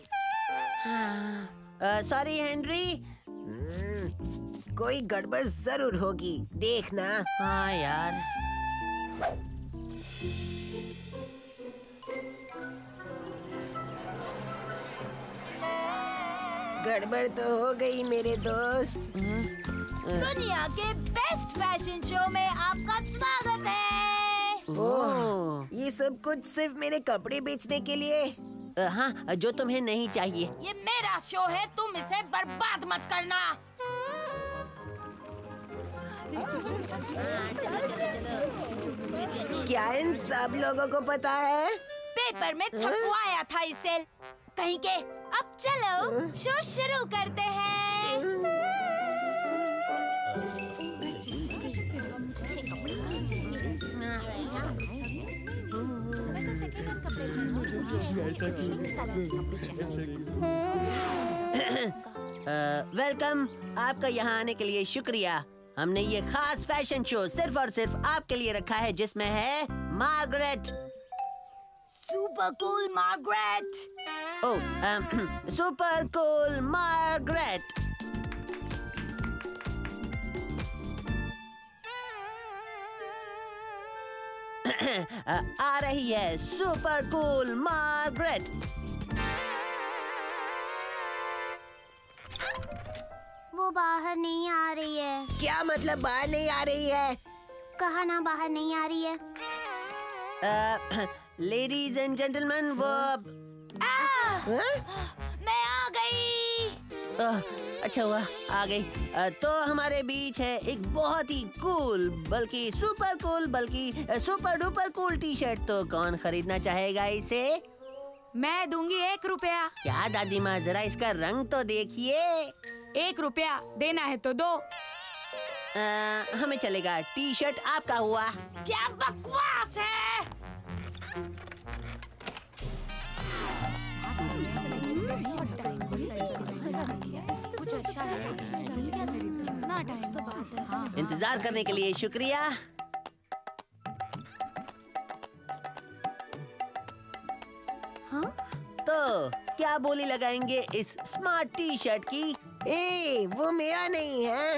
Sorry Henry. हम्म, कोई गड़बड़ जरूर होगी, देखना। हाँ यार। गड़बड़ तो हो गई मेरे दोस्त। दुनिया के बेस्ट फैशन शो में आपका स्वागत है। ओह, ये सब कुछ सिर्फ मेरे कपड़े बेचने के लिए? अ, हाँ, जो तुम्हें नहीं चाहिए। ये मेरा शो है, तुम इसे बर्बाद मत करना। क्या इन सब लोगों को पता है? पेपर में छपवाया था इसे। कहीं के। अब चलो शो शुरू करते हैं। वेलकम। आपका यहाँ आने के लिए शुक्रिया। हमने ये खास फैशन शो सिर्फ और सिर्फ आपके लिए रखा है, जिसमें है Margaret. Super cool Margaret. Oh, super cool Margaret. आ रही है सुपर कूल मार्गरेट। वो बाहर नहीं आ रही है। क्या मतलब बाहर नहीं आ रही है? कहा ना बाहर नहीं आ रही है। लेडीज एंड जेंटलमैन, वो आह! हाँ? मैं आ गई। आह, अच्छा हुआ आ गई। अ, तो हमारे बीच है एक बहुत ही कूल, बल्कि सुपर कूल, बल्कि super duper cool T shirt. तो कौन खरीदना चाहेगा इसे? मैं दूंगी एक रुपया। क्या दादी माँ, जरा इसका रंग तो देखिए। एक रुपया देना है तो दो। आ, हमें चलेगा। टी शर्ट आपका हुआ। क्या बकवास है। कुछ अच्छा है। ना टाइम तो बात है। हाँ। इंतजार करने के लिए शुक्रिया। हाँ? तो क्या बोली लगाएंगे इस स्मार्ट टी शर्ट की? ए, वो मेरा नहीं है।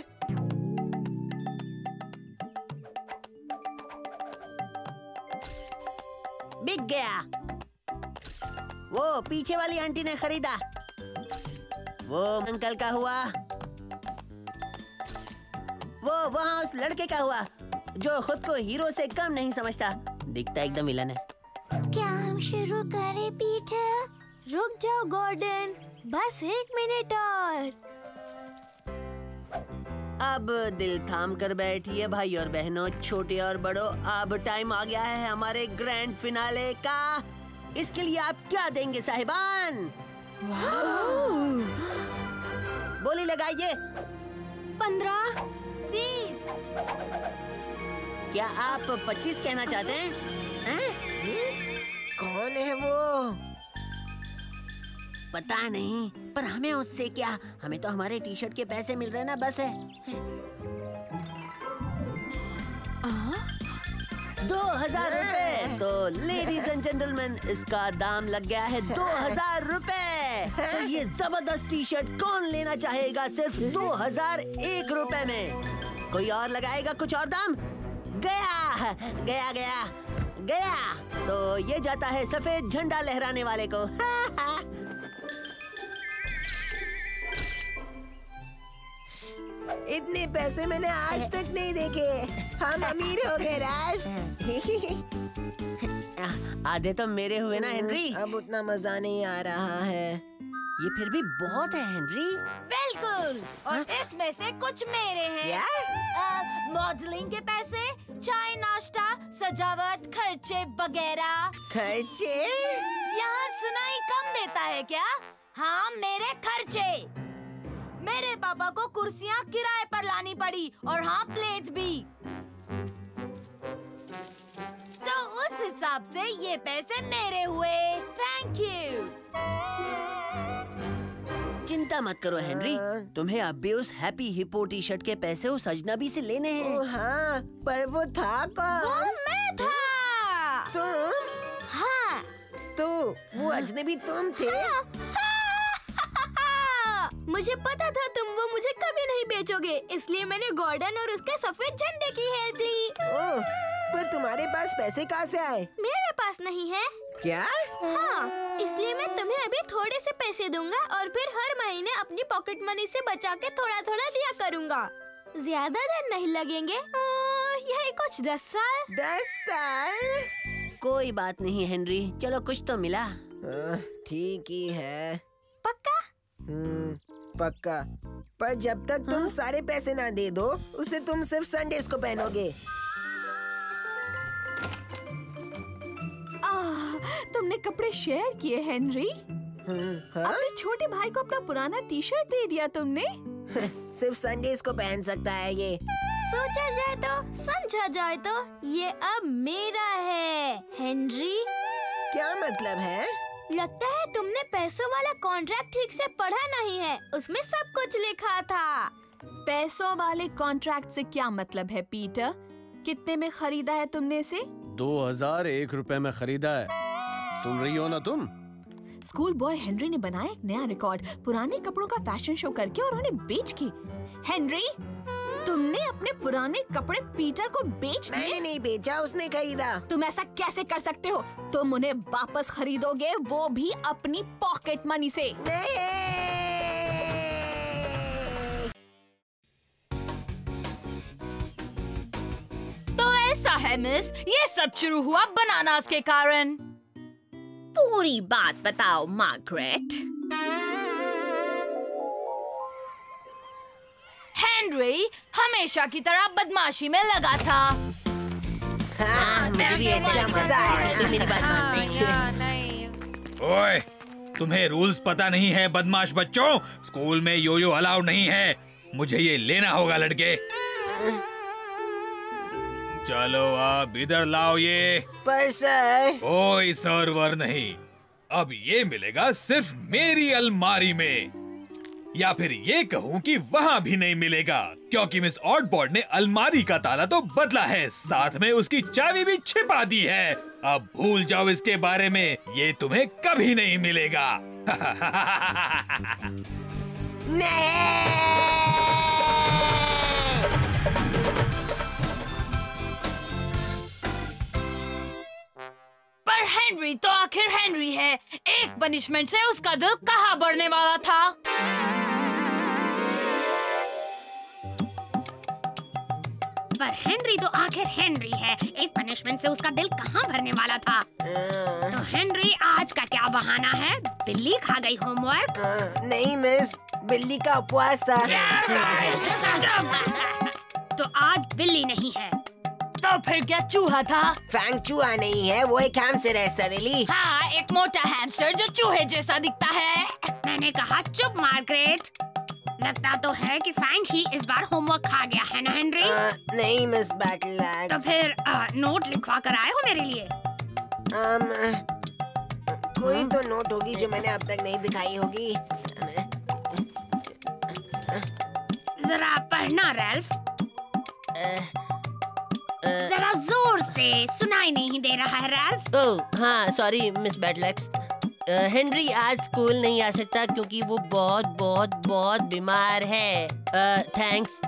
बिक गया। वो पीछे वाली आंटी ने खरीदा। वो अंकल का हुआ। वो वहाँ उस लड़के का हुआ जो खुद को हीरो से कम नहीं समझता। दिखता एकदम विलन है। क्या हम शुरू करें पीटर? रुक जाओ गॉर्डन, बस एक मिनट और। अब दिल थाम कर बैठिए भाई और बहनों, छोटे और बड़ों। अब टाइम आ गया है हमारे ग्रैंड फिनाले का। इसके लिए आप क्या देंगे साहिबान? बोली लगाइए। पंद्रह, बीस। क्या आप पच्चीस कहना चाहते हैं? हैं? कौन है वो? पता नहीं, पर हमें उससे क्या? हमें तो हमारे टी शर्ट के पैसे मिल रहे हैं ना, बस है। दो हजार रुपए। तो लेडीज एंड जेंटलमैन, इसका दाम लग गया है दो हजार रुपए। तो ये जबरदस्त टी शर्ट कौन लेना चाहेगा सिर्फ दो हजार एक रुपए में? कोई और लगाएगा कुछ और दाम? गया गया गया गया। तो ये जाता है सफेद झंडा लहराने वाले को। इतने पैसे मैंने आज तक नहीं देखे। हम अमीर हो गए राज। आधे तो मेरे हुए ना हेनरी। अब उतना मजा नहीं आ रहा है। ये फिर भी बहुत है हेनरी। बिल्कुल। और इसमें से कुछ मेरे हैं। क्या? मॉडलिंग के पैसे, चाय नाश्ता, सजावट, खर्चे वगैरह। खर्चे? यहाँ सुनाई कम देता है क्या? हाँ, मेरे खर्चे। मेरे पापा को कुर्सियाँ किराए पर लानी पड़ी और हाँ, प्लेट्स भी। तो उस हिसाब से ये पैसे मेरे हुए। Thank you. चिंता मत करो हेनरी, तुम्हें अब भी उस हैप्पी हिप्पो टी शर्ट के पैसे उस अजनबी से लेने हैं। ओ हाँ, पर वो था वो कौन? मैं था। तुम? हाँ। तो वो अजनबी तुम थे? मुझे पता था तुम वो मुझे कभी नहीं बेचोगे, इसलिए मैंने गॉर्डन और उसके सफेद झंडे की हेल्प ली। ओह, पर तुम्हारे पास पैसे कहाँ से आए? मेरे पास नहीं है। क्या? हाँ, इसलिए मैं तुम्हें अभी थोड़े से पैसे दूंगा और फिर हर महीने अपनी पॉकेट मनी से बचा के थोड़ा थोड़ा दिया करूंगा। ज्यादा दिन नहीं लगेंगे, यही कुछ दस साल। दस साल? कोई बात नहीं हेनरी, चलो कुछ तो मिला। हाँ, ठीक ही है। पक्का? हम्म, पक्का। पर जब तक तुम सारे पैसे ना दे दो, उसे तुम सिर्फ संडेज को पहनोगे। तुमने कपड़े शेयर किए हेनरी? हाँ? अपने छोटे भाई को अपना पुराना टी शर्ट दे दिया तुमने? सिर्फ संडेज को पहन सकता है ये। सोचा जाए तो, समझा जाए तो ये अब मेरा है हेनरी। क्या मतलब है? लगता है तुमने पैसों वाला कॉन्ट्रैक्ट ठीक से पढ़ा नहीं है, उसमें सब कुछ लिखा था। पैसों वाले कॉन्ट्रैक्ट से क्या मतलब है पीटर? कितने में खरीदा है तुमने इसे? दो हजार एक रुपए में खरीदा है। सुन रही हो ना तुम? स्कूल बॉय हेनरी ने बनाया एक नया रिकॉर्ड, पुराने कपड़ों का फैशन शो करके और उन्हें बेच के। हेनरी, तुमने अपने पुराने कपड़े पीटर को बेच दिए? मैंने नहीं बेचा, उसने खरीदा। तुम ऐसा कैसे कर सकते हो? तुम उन्हें वापस खरीदोगे, वो भी अपनी पॉकेट मनी से। नहीं। तो ऐसा है मिस, ये सब शुरू हुआ बनानास के कारण। पूरी बात बताओ मार्गरेट। हेनरी हमेशा की तरह बदमाशी में लगा था। हाँ, मुझे भी ऐसा मजा आया। ओए, तुम्हें रूल्स पता नहीं है बदमाश बच्चों। स्कूल में यो यो अलाउ नहीं है। मुझे ये लेना होगा लड़के। चलो आप इधर लाओ ये। पर सर। कोई सर्वर नहीं, अब ये मिलेगा सिर्फ मेरी अलमारी में। या फिर ये कहूँ कि वहाँ भी नहीं मिलेगा, क्योंकि मिस ऑडबॉड ने अलमारी का ताला तो बदला है, साथ में उसकी चाबी भी छिपा दी है। अब भूल जाओ इसके बारे में, ये तुम्हें कभी नहीं मिलेगा। पर हेनरी तो आखिर हेनरी है, एक पनिशमेंट से उसका दिल कहाँ बढ़ने वाला था। पर हेनरी तो आखिर हेनरी है, एक पनिशमेंट से उसका दिल कहाँ भरने वाला था। तो हेनरी आज का क्या बहाना है? बिल्ली खा गई होमवर्क? नहीं मिस, बिल्ली का उपवास था। तो आज बिल्ली नहीं है, तो फिर क्या चूहा था? फैंग चूहा नहीं है, वो एक हैमस्टर है सरेली। हाँ, एक मोटा हैमस्टर जो चूहे जैसा दिखता है। मैंने कहा चुप मार्गरेट। लगता तो है कि फैंग ही इस बार होमवर्क खा गया है ना हेनरी? आ, नहीं मिस बैटलैक्स। तो फिर आ, नोट लिखवा कर आए हो मेरे लिए? आम, कोई तो नोट होगी जो मैंने अब तक नहीं दिखाई होगी। जरा पढ़ना रैल्फ। जरा जोर से, सुनाई नहीं दे रहा है रैल्फ। ओह हाँ, सॉरी मिस बैटलैक्स। हेनरी आज स्कूल नहीं आ सकता क्योंकि वो बहुत बहुत बहुत बीमार है। थैंक्स।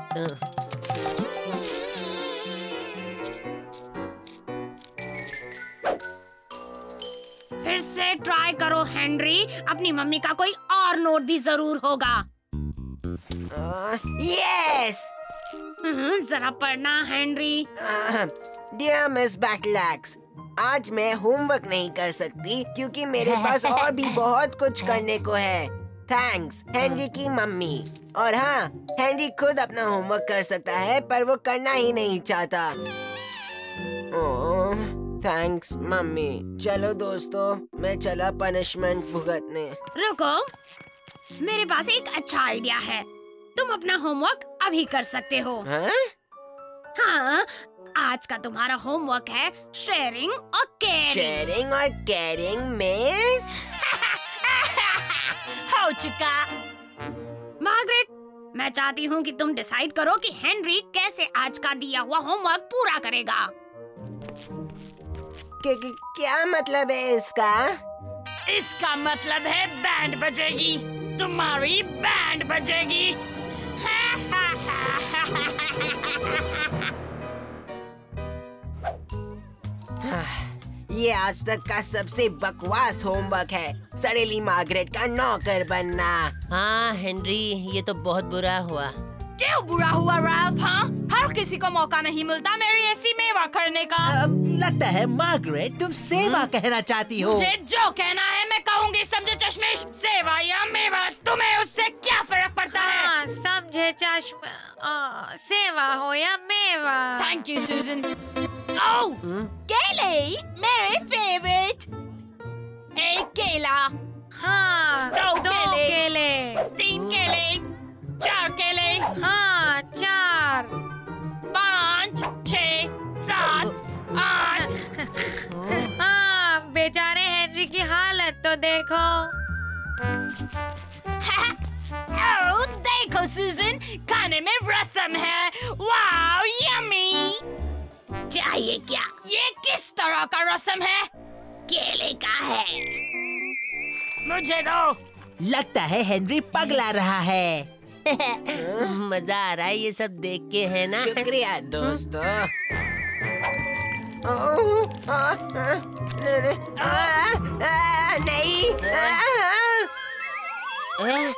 फिर से ट्राई करो हेनरी, अपनी मम्मी का कोई और नोट भी जरूर होगा। यस। जरा पढ़ना हेनरी। डियर मिस बैटलैक्स, आज मैं होमवर्क नहीं कर सकती क्योंकि मेरे पास और भी बहुत कुछ करने को है। थैंक्स हेनरी की मम्मी। और हाँ, हेनरी खुद अपना होमवर्क कर सकता है पर वो करना ही नहीं चाहता। Oh thanks mummy. चलो दोस्तों, मैं चला पनिशमेंट भुगतने। रुको, मेरे पास एक अच्छा आइडिया है। तुम अपना होमवर्क अभी कर सकते हो। हाँ? हाँ, आज का तुम्हारा होमवर्क है शेयरिंग और केयरिंग। शेयरिंग और केयरिंग मिस? हो चुका। मार्गरेट, मैं चाहती हूँ कि तुम डिसाइड करो कि हेनरी कैसे आज का दिया हुआ होमवर्क पूरा करेगा। कि, कि, क्या मतलब है इसका? इसका मतलब है बैंड बजेगी, तुम्हारी बैंड बजेगी। ये आज तक का सबसे बकवास होमवर्क है, सड़ेली मार्गरेट का नौकर बनना। हाँ हेनरी, ये तो बहुत बुरा हुआ। क्यों बुरा हुआ रैल्फ? हाँ, हर किसी को मौका नहीं मिलता मेरी ऐसी मेवा करने का। अब लगता है मार्गरेट तुम सेवा कहना चाहती हो। मुझे जो कहना है मैं कहूँगी, समझे चश्मिश? सेवा या मेवा, तुम्हें उससे क्या फर्क पड़ता है? हाँ, समझे चश्म, सेवा हो या मेवा। थैंक यू सूजन। ओह, केले मेरे फेवरेट। एक केला। हाँ, दो, दो केले, केले। तीन केले, चार केले। हाँ, चार। पाँच, छः, सात, आठ। हाँ, बेचारे हेनरी की हालत तो देखो। ओह, देखो सूजन, खाने में रसम है। Wow, yummy. चाहिए क्या? ये किस तरह का रसम है? केले का है। मुझे दो। लगता है हेनरी पगला रहा है। मजा आ रहा है ये सब देख के, है ना? शुक्रिया दोस्तों। ओह, आ, आ, न- न- आ, आ, नहीं। आ, हैं?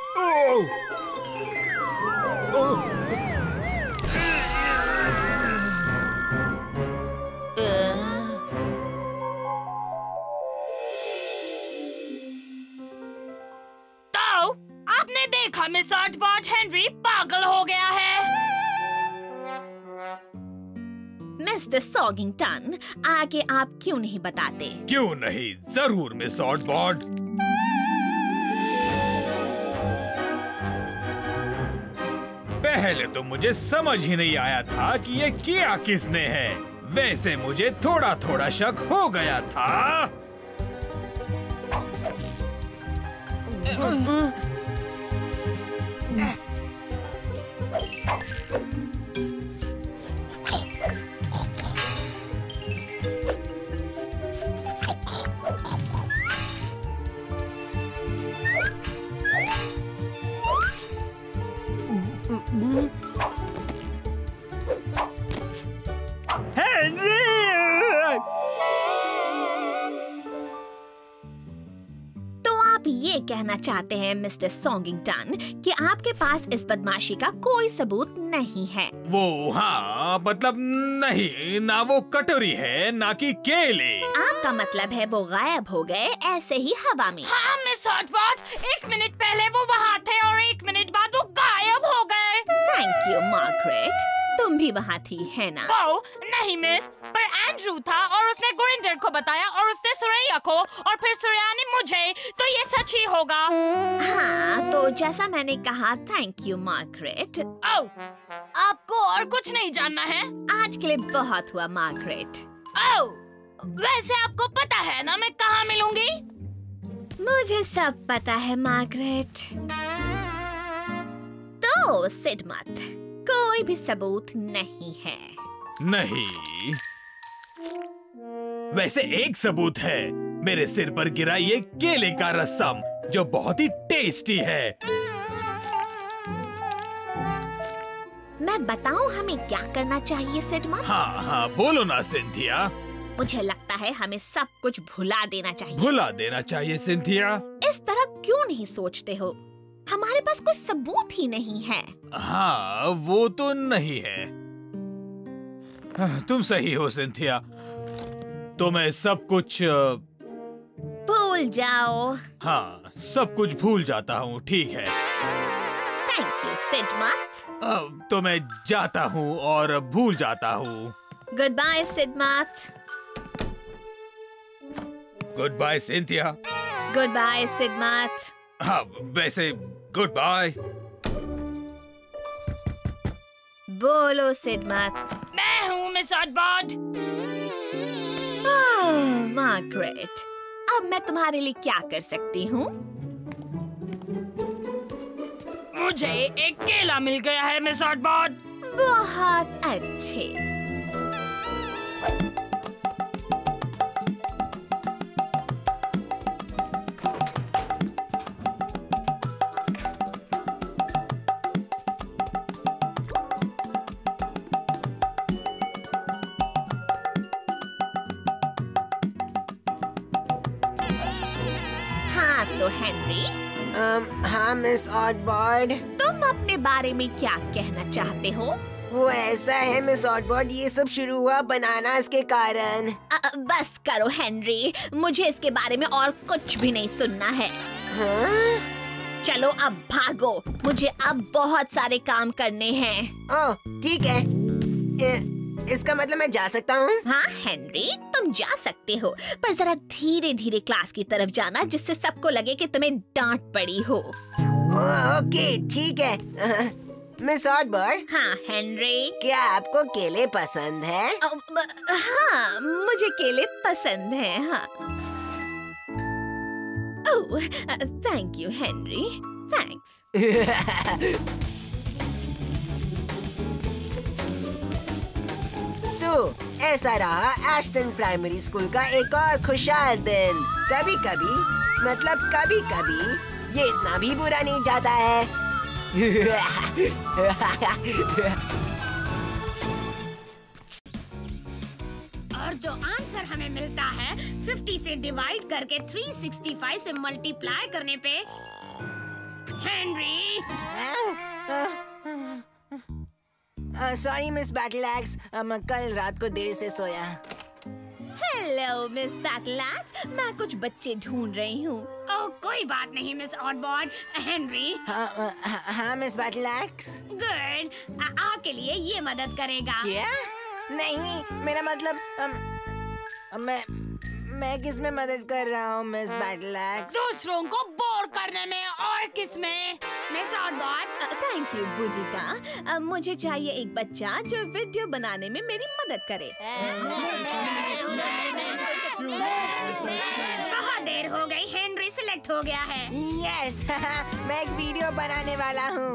तो आपने देखा मिस ऑडबॉड, हेनरी पागल हो गया है। मिस्टर सॉगिंगटन, आगे आप क्यों नहीं बताते? क्यों नहीं, जरूर मिस ऑडबॉड। पहले तो मुझे समझ ही नहीं आया था कि ये किया किसने है। वैसे मुझे थोड़ा थोड़ा शक हो गया था। आप ये कहना चाहते हैं मिस्टर सॉन्गिंगटन कि आपके पास इस बदमाशी का कोई सबूत नहीं है? वो हाँ, मतलब नहीं, ना वो कटोरी है ना कि केले। आपका मतलब है वो गायब हो गए ऐसे ही हवा में? हाँ मिस हॉटपॉट, एक मिनट पहले वो वहाँ थे और एक मिनट बाद वो गायब हो गए। थैंक यू मार्गरेट, तुम भी वहाँ थी है ना? वो नहीं मिस, पर एंड्रू था और उसने गुरिंडर को बताया और उसने सुरैया को और फिर सुरैया ने मुझे, तो ये सच ही होगा। हाँ, तो जैसा मैंने कहा, थैंक यू मार्गरेट। ओह, आपको और कुछ नहीं जानना है? आज के लिए बहुत हुआ मार्गरेट। ओह, वैसे आपको पता है ना मैं कहाँ मिलूंगी? मुझे सब पता है मार्गरेट। तो सिड मत, कोई भी सबूत नहीं है। नहीं, वैसे एक सबूत है, मेरे सिर पर गिरा ये केले का रसम जो बहुत ही टेस्टी है। मैं बताऊं हमें क्या करना चाहिए सिड मत? हाँ हाँ बोलो ना सिंथिया। मुझे लगता है हमें सब कुछ भुला देना चाहिए। भुला देना चाहिए सिंथिया? इस तरह क्यों नहीं सोचते हो? हमारे पास कोई सबूत ही नहीं है। हाँ, वो तो नहीं है। तुम सही हो सिंथिया, तो मैं सब कुछ भूल जाओ। हाँ, सब कुछ भूल जाता हूँ, ठीक है। थैंक यू सिड मत। तो मैं जाता हूँ और भूल जाता हूँ। गुड बाय सिड मत। Goodbye Cynthia. Goodbye सिड मत। हाँ, वैसे गुड बाय। बोलो सिड मत। मैं हूँ मिस हॉटपॉट। मार्गरेट, अब मैं तुम्हारे लिए क्या कर सकती हूँ? मुझे एक केला मिल गया है मिस हॉटपॉट। बहुत अच्छे। तो हेनरी, um, हाँ मिस ऑटबॉर्ड, तुम अपने बारे में क्या कहना चाहते हो? वो ऐसा है मिस ऑटबॉर्ड, ये सब शुरू हुआ बनानास के कारण। आ, बस करो हेनरी, मुझे इसके बारे में और कुछ भी नहीं सुनना है। हाँ? चलो अब भागो, मुझे अब बहुत सारे काम करने हैं। ओह ठीक है, ए, इसका मतलब मैं जा सकता हूँ? हाँ हेनरी, तुम जा सकते हो, पर जरा धीरे धीरे क्लास की तरफ जाना, जिससे सबको लगे कि तुम्हें डांट पड़ी हो। ओके ठीक है। मिस ऑटबॉर्ड। हाँ हेनरी। क्या आपको केले पसंद है? हाँ, मुझे केले पसंद हैं। हाँ। Oh, thank you Henry, thanks. तो ऐसा रहा एस्टन प्राइमरी स्कूल का एक और खुशहाल दिन। कभी कभी, मतलब कभी कभी ये इतना भी बुरा नहीं जाता है। और जो आंसर हमें मिलता है पचास से डिवाइड करके तीन सौ पैंसठ से मल्टीप्लाई करने पे, Henry. Sorry miss battle x, मैं कल रात को देर से सोया। हेलो मिस बैटल एक्स, मैं कुछ बच्चे ढूंढ रही हूँ। ओह कोई बात नहीं मिस ऑटबॉर्ड। हेनरी। हाँ हाँ मिस बैटल एक्स। गुड, आपके लिए ये मदद करेगा। क्या? नहीं, मेरा मतलब अम, मैं मैं किस में मदद कर रहा हूँ मिस बैटल एक्स? दूसरों को बोर करने में, और किस में मिस ऑटबॉर्ड? थैंक यू बुजिका, मुझे चाहिए एक बच्चा जो वीडियो बनाने में मेरी मदद करे। बहुत देर हो गई, हेनरी सिलेक्ट हो गया है। यस, मैं एक वीडियो बनाने वाला हूँ।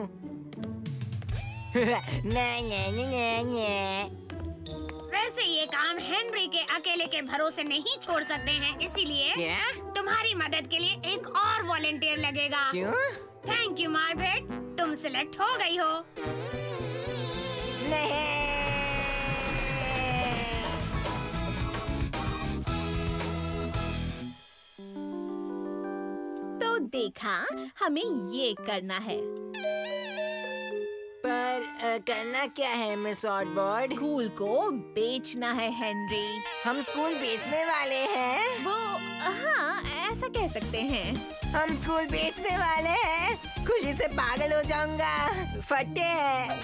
वैसे ये काम हेनरी के अकेले के भरोसे नहीं छोड़ सकते हैं, इसीलिए क्या? तुम्हारी मदद के लिए एक और वॉलंटियर लगेगा। क्यों? थैंक यू मार्गरेट, तुम सिलेक्ट हो गई हो। नहीं। तो देखा हमें ये करना है। पर आ, करना क्या है मिस ऑटबॉर्ड? स्कूल को बेचना है हेनरी। हम स्कूल बेचने वाले हैं? वो हाँ, ऐसा कह सकते हैं। हम स्कूल बेचने वाले हैं? खुशी से पागल हो जाऊंगा। फटे हैं।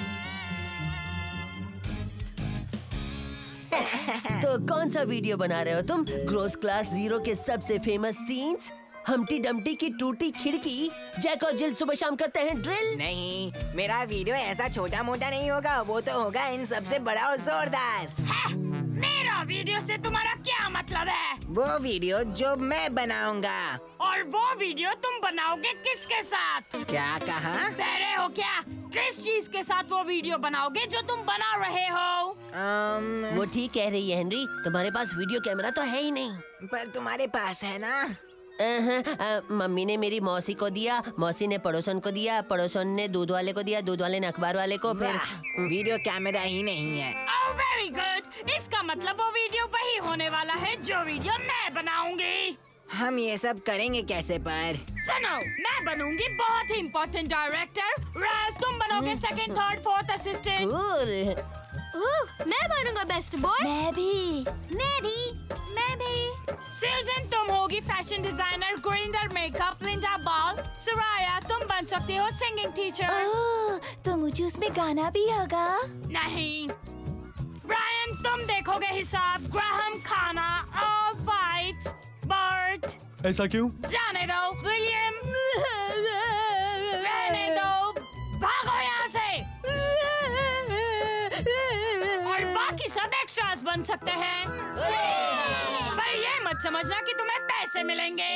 तो कौन सा वीडियो बना रहे हो तुम? ग्रोस क्लास जीरो के सबसे फेमस सीन्स, हम्टी डम्टी की टूटी खिड़की, जैक और जिल सुबह शाम करते हैं ड्रिल? नहीं, मेरा वीडियो ऐसा छोटा मोटा नहीं होगा, वो तो होगा इन सबसे बड़ा और जोरदार। मेरा वीडियो से तुम्हारा क्या मतलब है? वो वीडियो जो मैं बनाऊंगा। और वो वीडियो तुम बनाओगे किसके साथ? क्या कहा? बहरे हो क्या? किस चीज के साथ वो वीडियो बनाओगे जो तुम बना रहे हो? um, वो ठीक कह रही है हेनरी, तुम्हारे पास वीडियो कैमरा तो है ही नहीं। पर तुम्हारे पास है ना? अहं, मम्मी ने मेरी मौसी को दिया, मौसी ने पड़ोसन को दिया, पड़ोसन ने दूध वाले को दिया, दूध वाले ने अखबार वाले को, फिर वीडियो कैमरा ही नहीं है। ओह वेरी गुड, इसका मतलब वो वीडियो वही होने वाला है जो वीडियो मैं बनाऊंगी। हम ये सब करेंगे कैसे पर? सुनो, मैं बनूंगी बहुत ही इम्पोर्टेंट डायरेक्टर। राल्फ तुम बनोगे second, third, fourth assistant. Oh, मैं बनूंगा बेस्ट बॉय। मैं भी। मैं भी। मैं भी। सुजन तुम होगी fashion designer, Gurinder makeup, Linda बाल, सुराया तुम बन सकती हो सिंगिंग टीचर। ओह, तो मुझे उसमें गाना भी होगा? नहीं। ब्रायन तुम देखोगे हिसाब, ग्राहम खाना, ऑल फाइट्स, बर्ट। ऐसा क्यों? जाने दो। विलियम रहने दो, भागो यहाँ से। और बाकी सब एक्स्ट्रास बन सकते हैं। पर ये मत समझना कि तुम्हें पैसे मिलेंगे।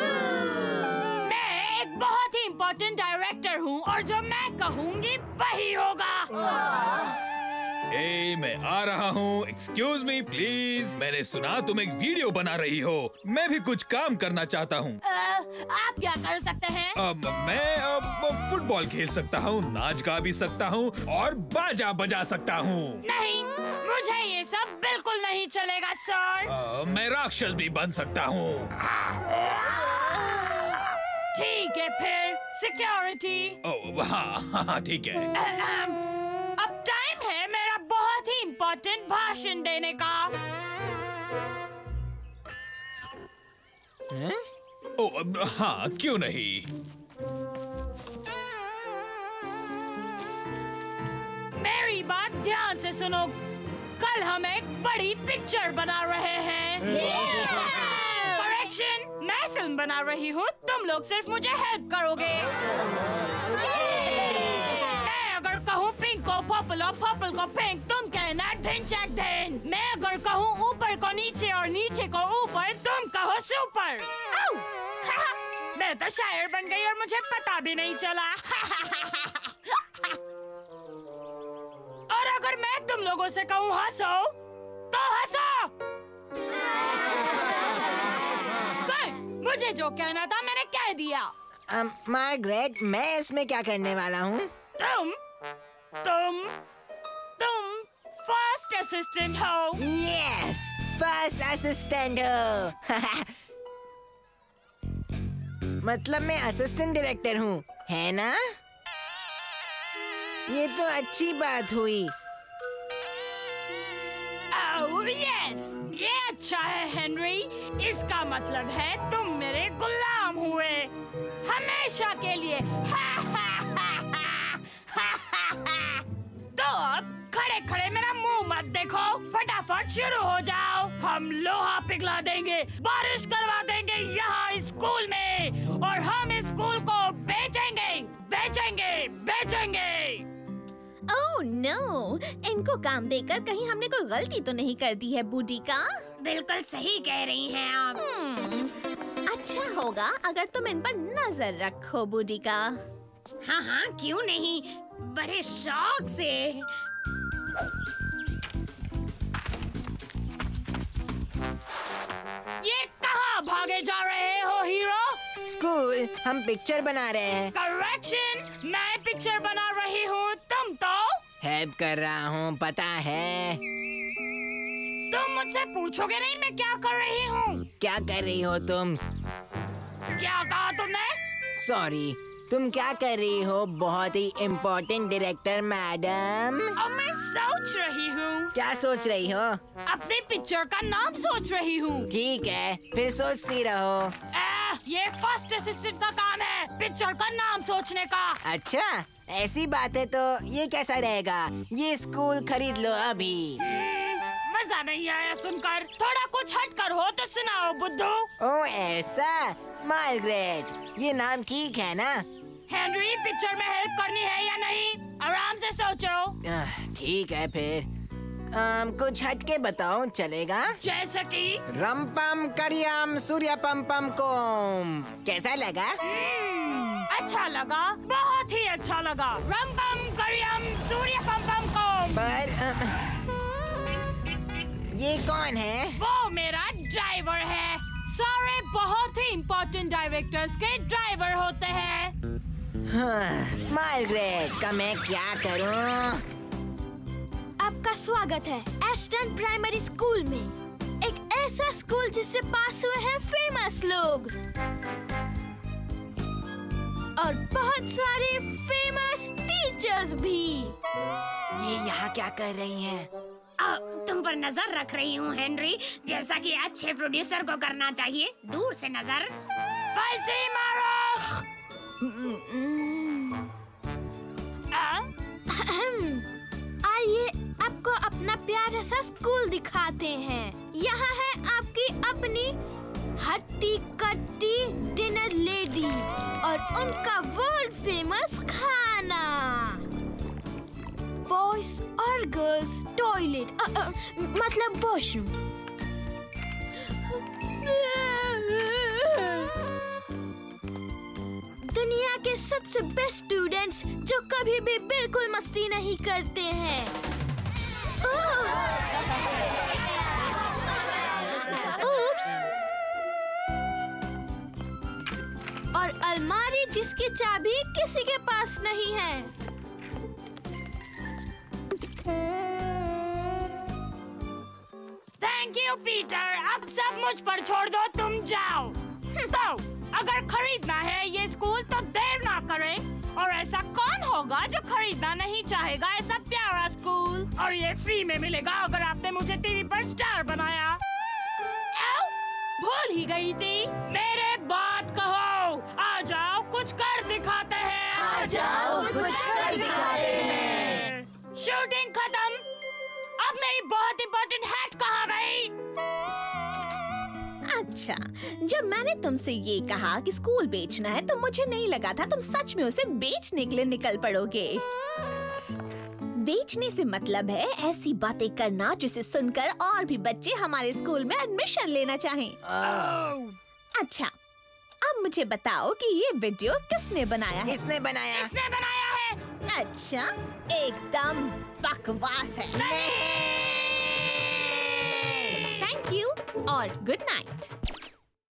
मैं एक बहुत ही इम्पोर्टेंट डायरेक्टर हूँ और जो मैं कहूँगी वही होगा। ए, मैं आ रहा हूँ। Excuse me please. मैंने सुना तुम एक वीडियो बना रही हो। मैं भी कुछ काम करना चाहता हूँ। आप क्या कर सकते हैं? अब मैं अब फुटबॉल खेल सकता हूँ, नाच गा भी सकता हूँ और बाजा बजा सकता हूँ। नहीं, मुझे ये सब बिल्कुल नहीं चलेगा सर। आ, मैं राक्षस भी बन सकता हूँ। ठीक है फिर सिक्योरिटी। ओह हाँ हाँ ठीक है। अब टाइम है मेरा बहुत ही इम्पोर्टेंट भाषण देने का। ओह अब हाँ क्यों नहीं। मेरी बात ध्यान से सुनो। कल हम एक बड़ी पिक्चर बना रहे हैं। करेक्शन, मैं फिल्म बना रही हूँ, तुम लोग सिर्फ मुझे हेल्प करोगे। मैं अगर कहूँ पिंक को पर्पल और पर्पल को पिंक, तुम कहना ढिंचैक ढिन। मैं अगर कहूँ ऊपर को नीचे और नीचे को ऊपर, तुम कहो सुपर। मैं तो शायर बन गई और मुझे पता भी नहीं चला। और अगर मैं तुम लोगों से कहूँ हंसो, तो हंसो। गुड, मुझे जो कहना था मैंने कह दिया। um, मार्गरेट, मैं इसमें क्या करने वाला हूँ? तुम, तुम, तुम फर्स्ट असिस्टेंट हो। यस, फर्स्ट असिस्टेंट हो। मतलब मैं असिस्टेंट डायरेक्टर हूँ, है ना? ये तो अच्छी बात हुई। ओह यस, ये अच्छा है हेनरी। इसका मतलब है तुम मेरे गुलाम हुए हमेशा के लिए। तो अब खड़े खड़े मेरा मुंह मत देखो, फटाफट शुरू हो जाओ। हम लोहा पिघला देंगे, बारिश करवा देंगे यहाँ स्कूल में, और हम इस स्कूल को बेचेंगे बेचेंगे बेचेंगे। ओह नो, इनको काम देकर कहीं हमने कोई गलती तो नहीं कर दी है बूढ़ी का? बिल्कुल सही कह रही हैं आप। hmm, अच्छा होगा अगर तुम इन पर नजर रखो बूढ़ी का। हाँ हाँ क्यों नहीं, बड़े शौक से। ये कहाँ भागे जा रहे हो हीरो? स्कूल, हम पिक्चर बना रहे हैं। करेक्शन, मैं पिक्चर बना रही हूँ, तुम तो हेल्प कर रहा हूँ, पता है। तुम मुझसे पूछोगे नहीं मैं क्या कर रही हूँ? क्या कर रही हो तुम? क्या कहा तुमने? सॉरी, तुम क्या कर रही हो बहुत ही इम्पोर्टेंट डायरेक्टर मैडम? अब मैं सोच रही हूँ। क्या सोच रही हो? अपनी पिक्चर का नाम सोच रही हूँ। ठीक है, फिर सोचती रहो। आ, ये फर्स्ट असिस्टेंट का काम है, पिक्चर का नाम सोचने का। अच्छा, ऐसी बात है तो ये कैसा रहेगा? ये स्कूल खरीद लो अभी। मजा नहीं आया सुनकर। थोड़ा कुछ हट कर हो तो सुनाओ बुद्धू। ओ ऐसा, मार्गरेट, ये नाम ठीक है ना? हेनरी, पिक्चर में हेल्प करनी है या नहीं? आराम से सोचो। आह, ठीक है फिर। आम, कुछ हट के बताओ, चलेगा? जैसे कि रमपम करियम सूर्य पम पम कोम। कैसा लगा? अच्छा लगा, बहुत ही अच्छा लगा। रमपम करियम सूर्य पम पम कोम। पर आ, ये कौन है? वो मेरा ड्राइवर है। सारे बहुत ही इम्पोर्टेंट डायरेक्टर्स के ड्राइवर होते हैं। हाँ, मार्गरेट का मैं क्या करूं? आपका स्वागत है एस्टन प्राइमरी स्कूल में। एक ऐसा स्कूल जिससे पास हुए हैं फेमस लोग और बहुत सारे फेमस टीचर्स भी। ये यहाँ क्या कर रही हैं? आ, तुम पर नजर रख रही हूँ हेनरी, जैसा कि अच्छे प्रोड्यूसर को करना चाहिए। दूर से नजर। पलटी मारो। आइए आपको अपना प्यारा सा स्कूल दिखाते हैं। यहाँ है आपकी अपनी हट्टी कट्टी डिनर लेडी और उनका वर्ल्ड फेमस खाना। बॉयज और गर्ल्स टॉयलेट, मतलब वॉशरूम। दुनिया के सबसे बेस्ट स्टूडेंट्स जो कभी भी बिल्कुल मस्ती नहीं करते हैं। उप्स। और अलमारी जिसकी चाबी किसी के पास नहीं है। थैंक यू पीटर, अब सब मुझ पर छोड़ दो, तुम जाओ। तो अगर खरीदना है ये स्कूल तो देर ना करें। और ऐसा कौन होगा जो खरीदना नहीं चाहेगा ऐसा प्यारा स्कूल? और ये फ्री में मिलेगा अगर आपने मुझे टीवी पर स्टार बनाया। आओ, भूल ही गई थी। मेरे बात कहो, आ जाओ कुछ कर दिखाते हैं। आ जाओ कुछ कर दिखाते हैं। शूटिंग खत्म। अब मेरी बहुत इम्पोर्टेंट हैट कहाँ गई? अच्छा, जब मैंने तुमसे ये कहा कि स्कूल बेचना है तो मुझे नहीं लगा था तुम सच में उसे बेचने के लिए निकल पड़ोगे। बेचने से मतलब है ऐसी बातें करना जिसे सुनकर और भी बच्चे हमारे स्कूल में एडमिशन लेना चाहें। अच्छा, अब मुझे बताओ कि ये वीडियो किसने बनाया है? किसने बनाया? किसने बनाया है? अच्छा, एकदम बकवास है। थैंक यू और गुड नाइट।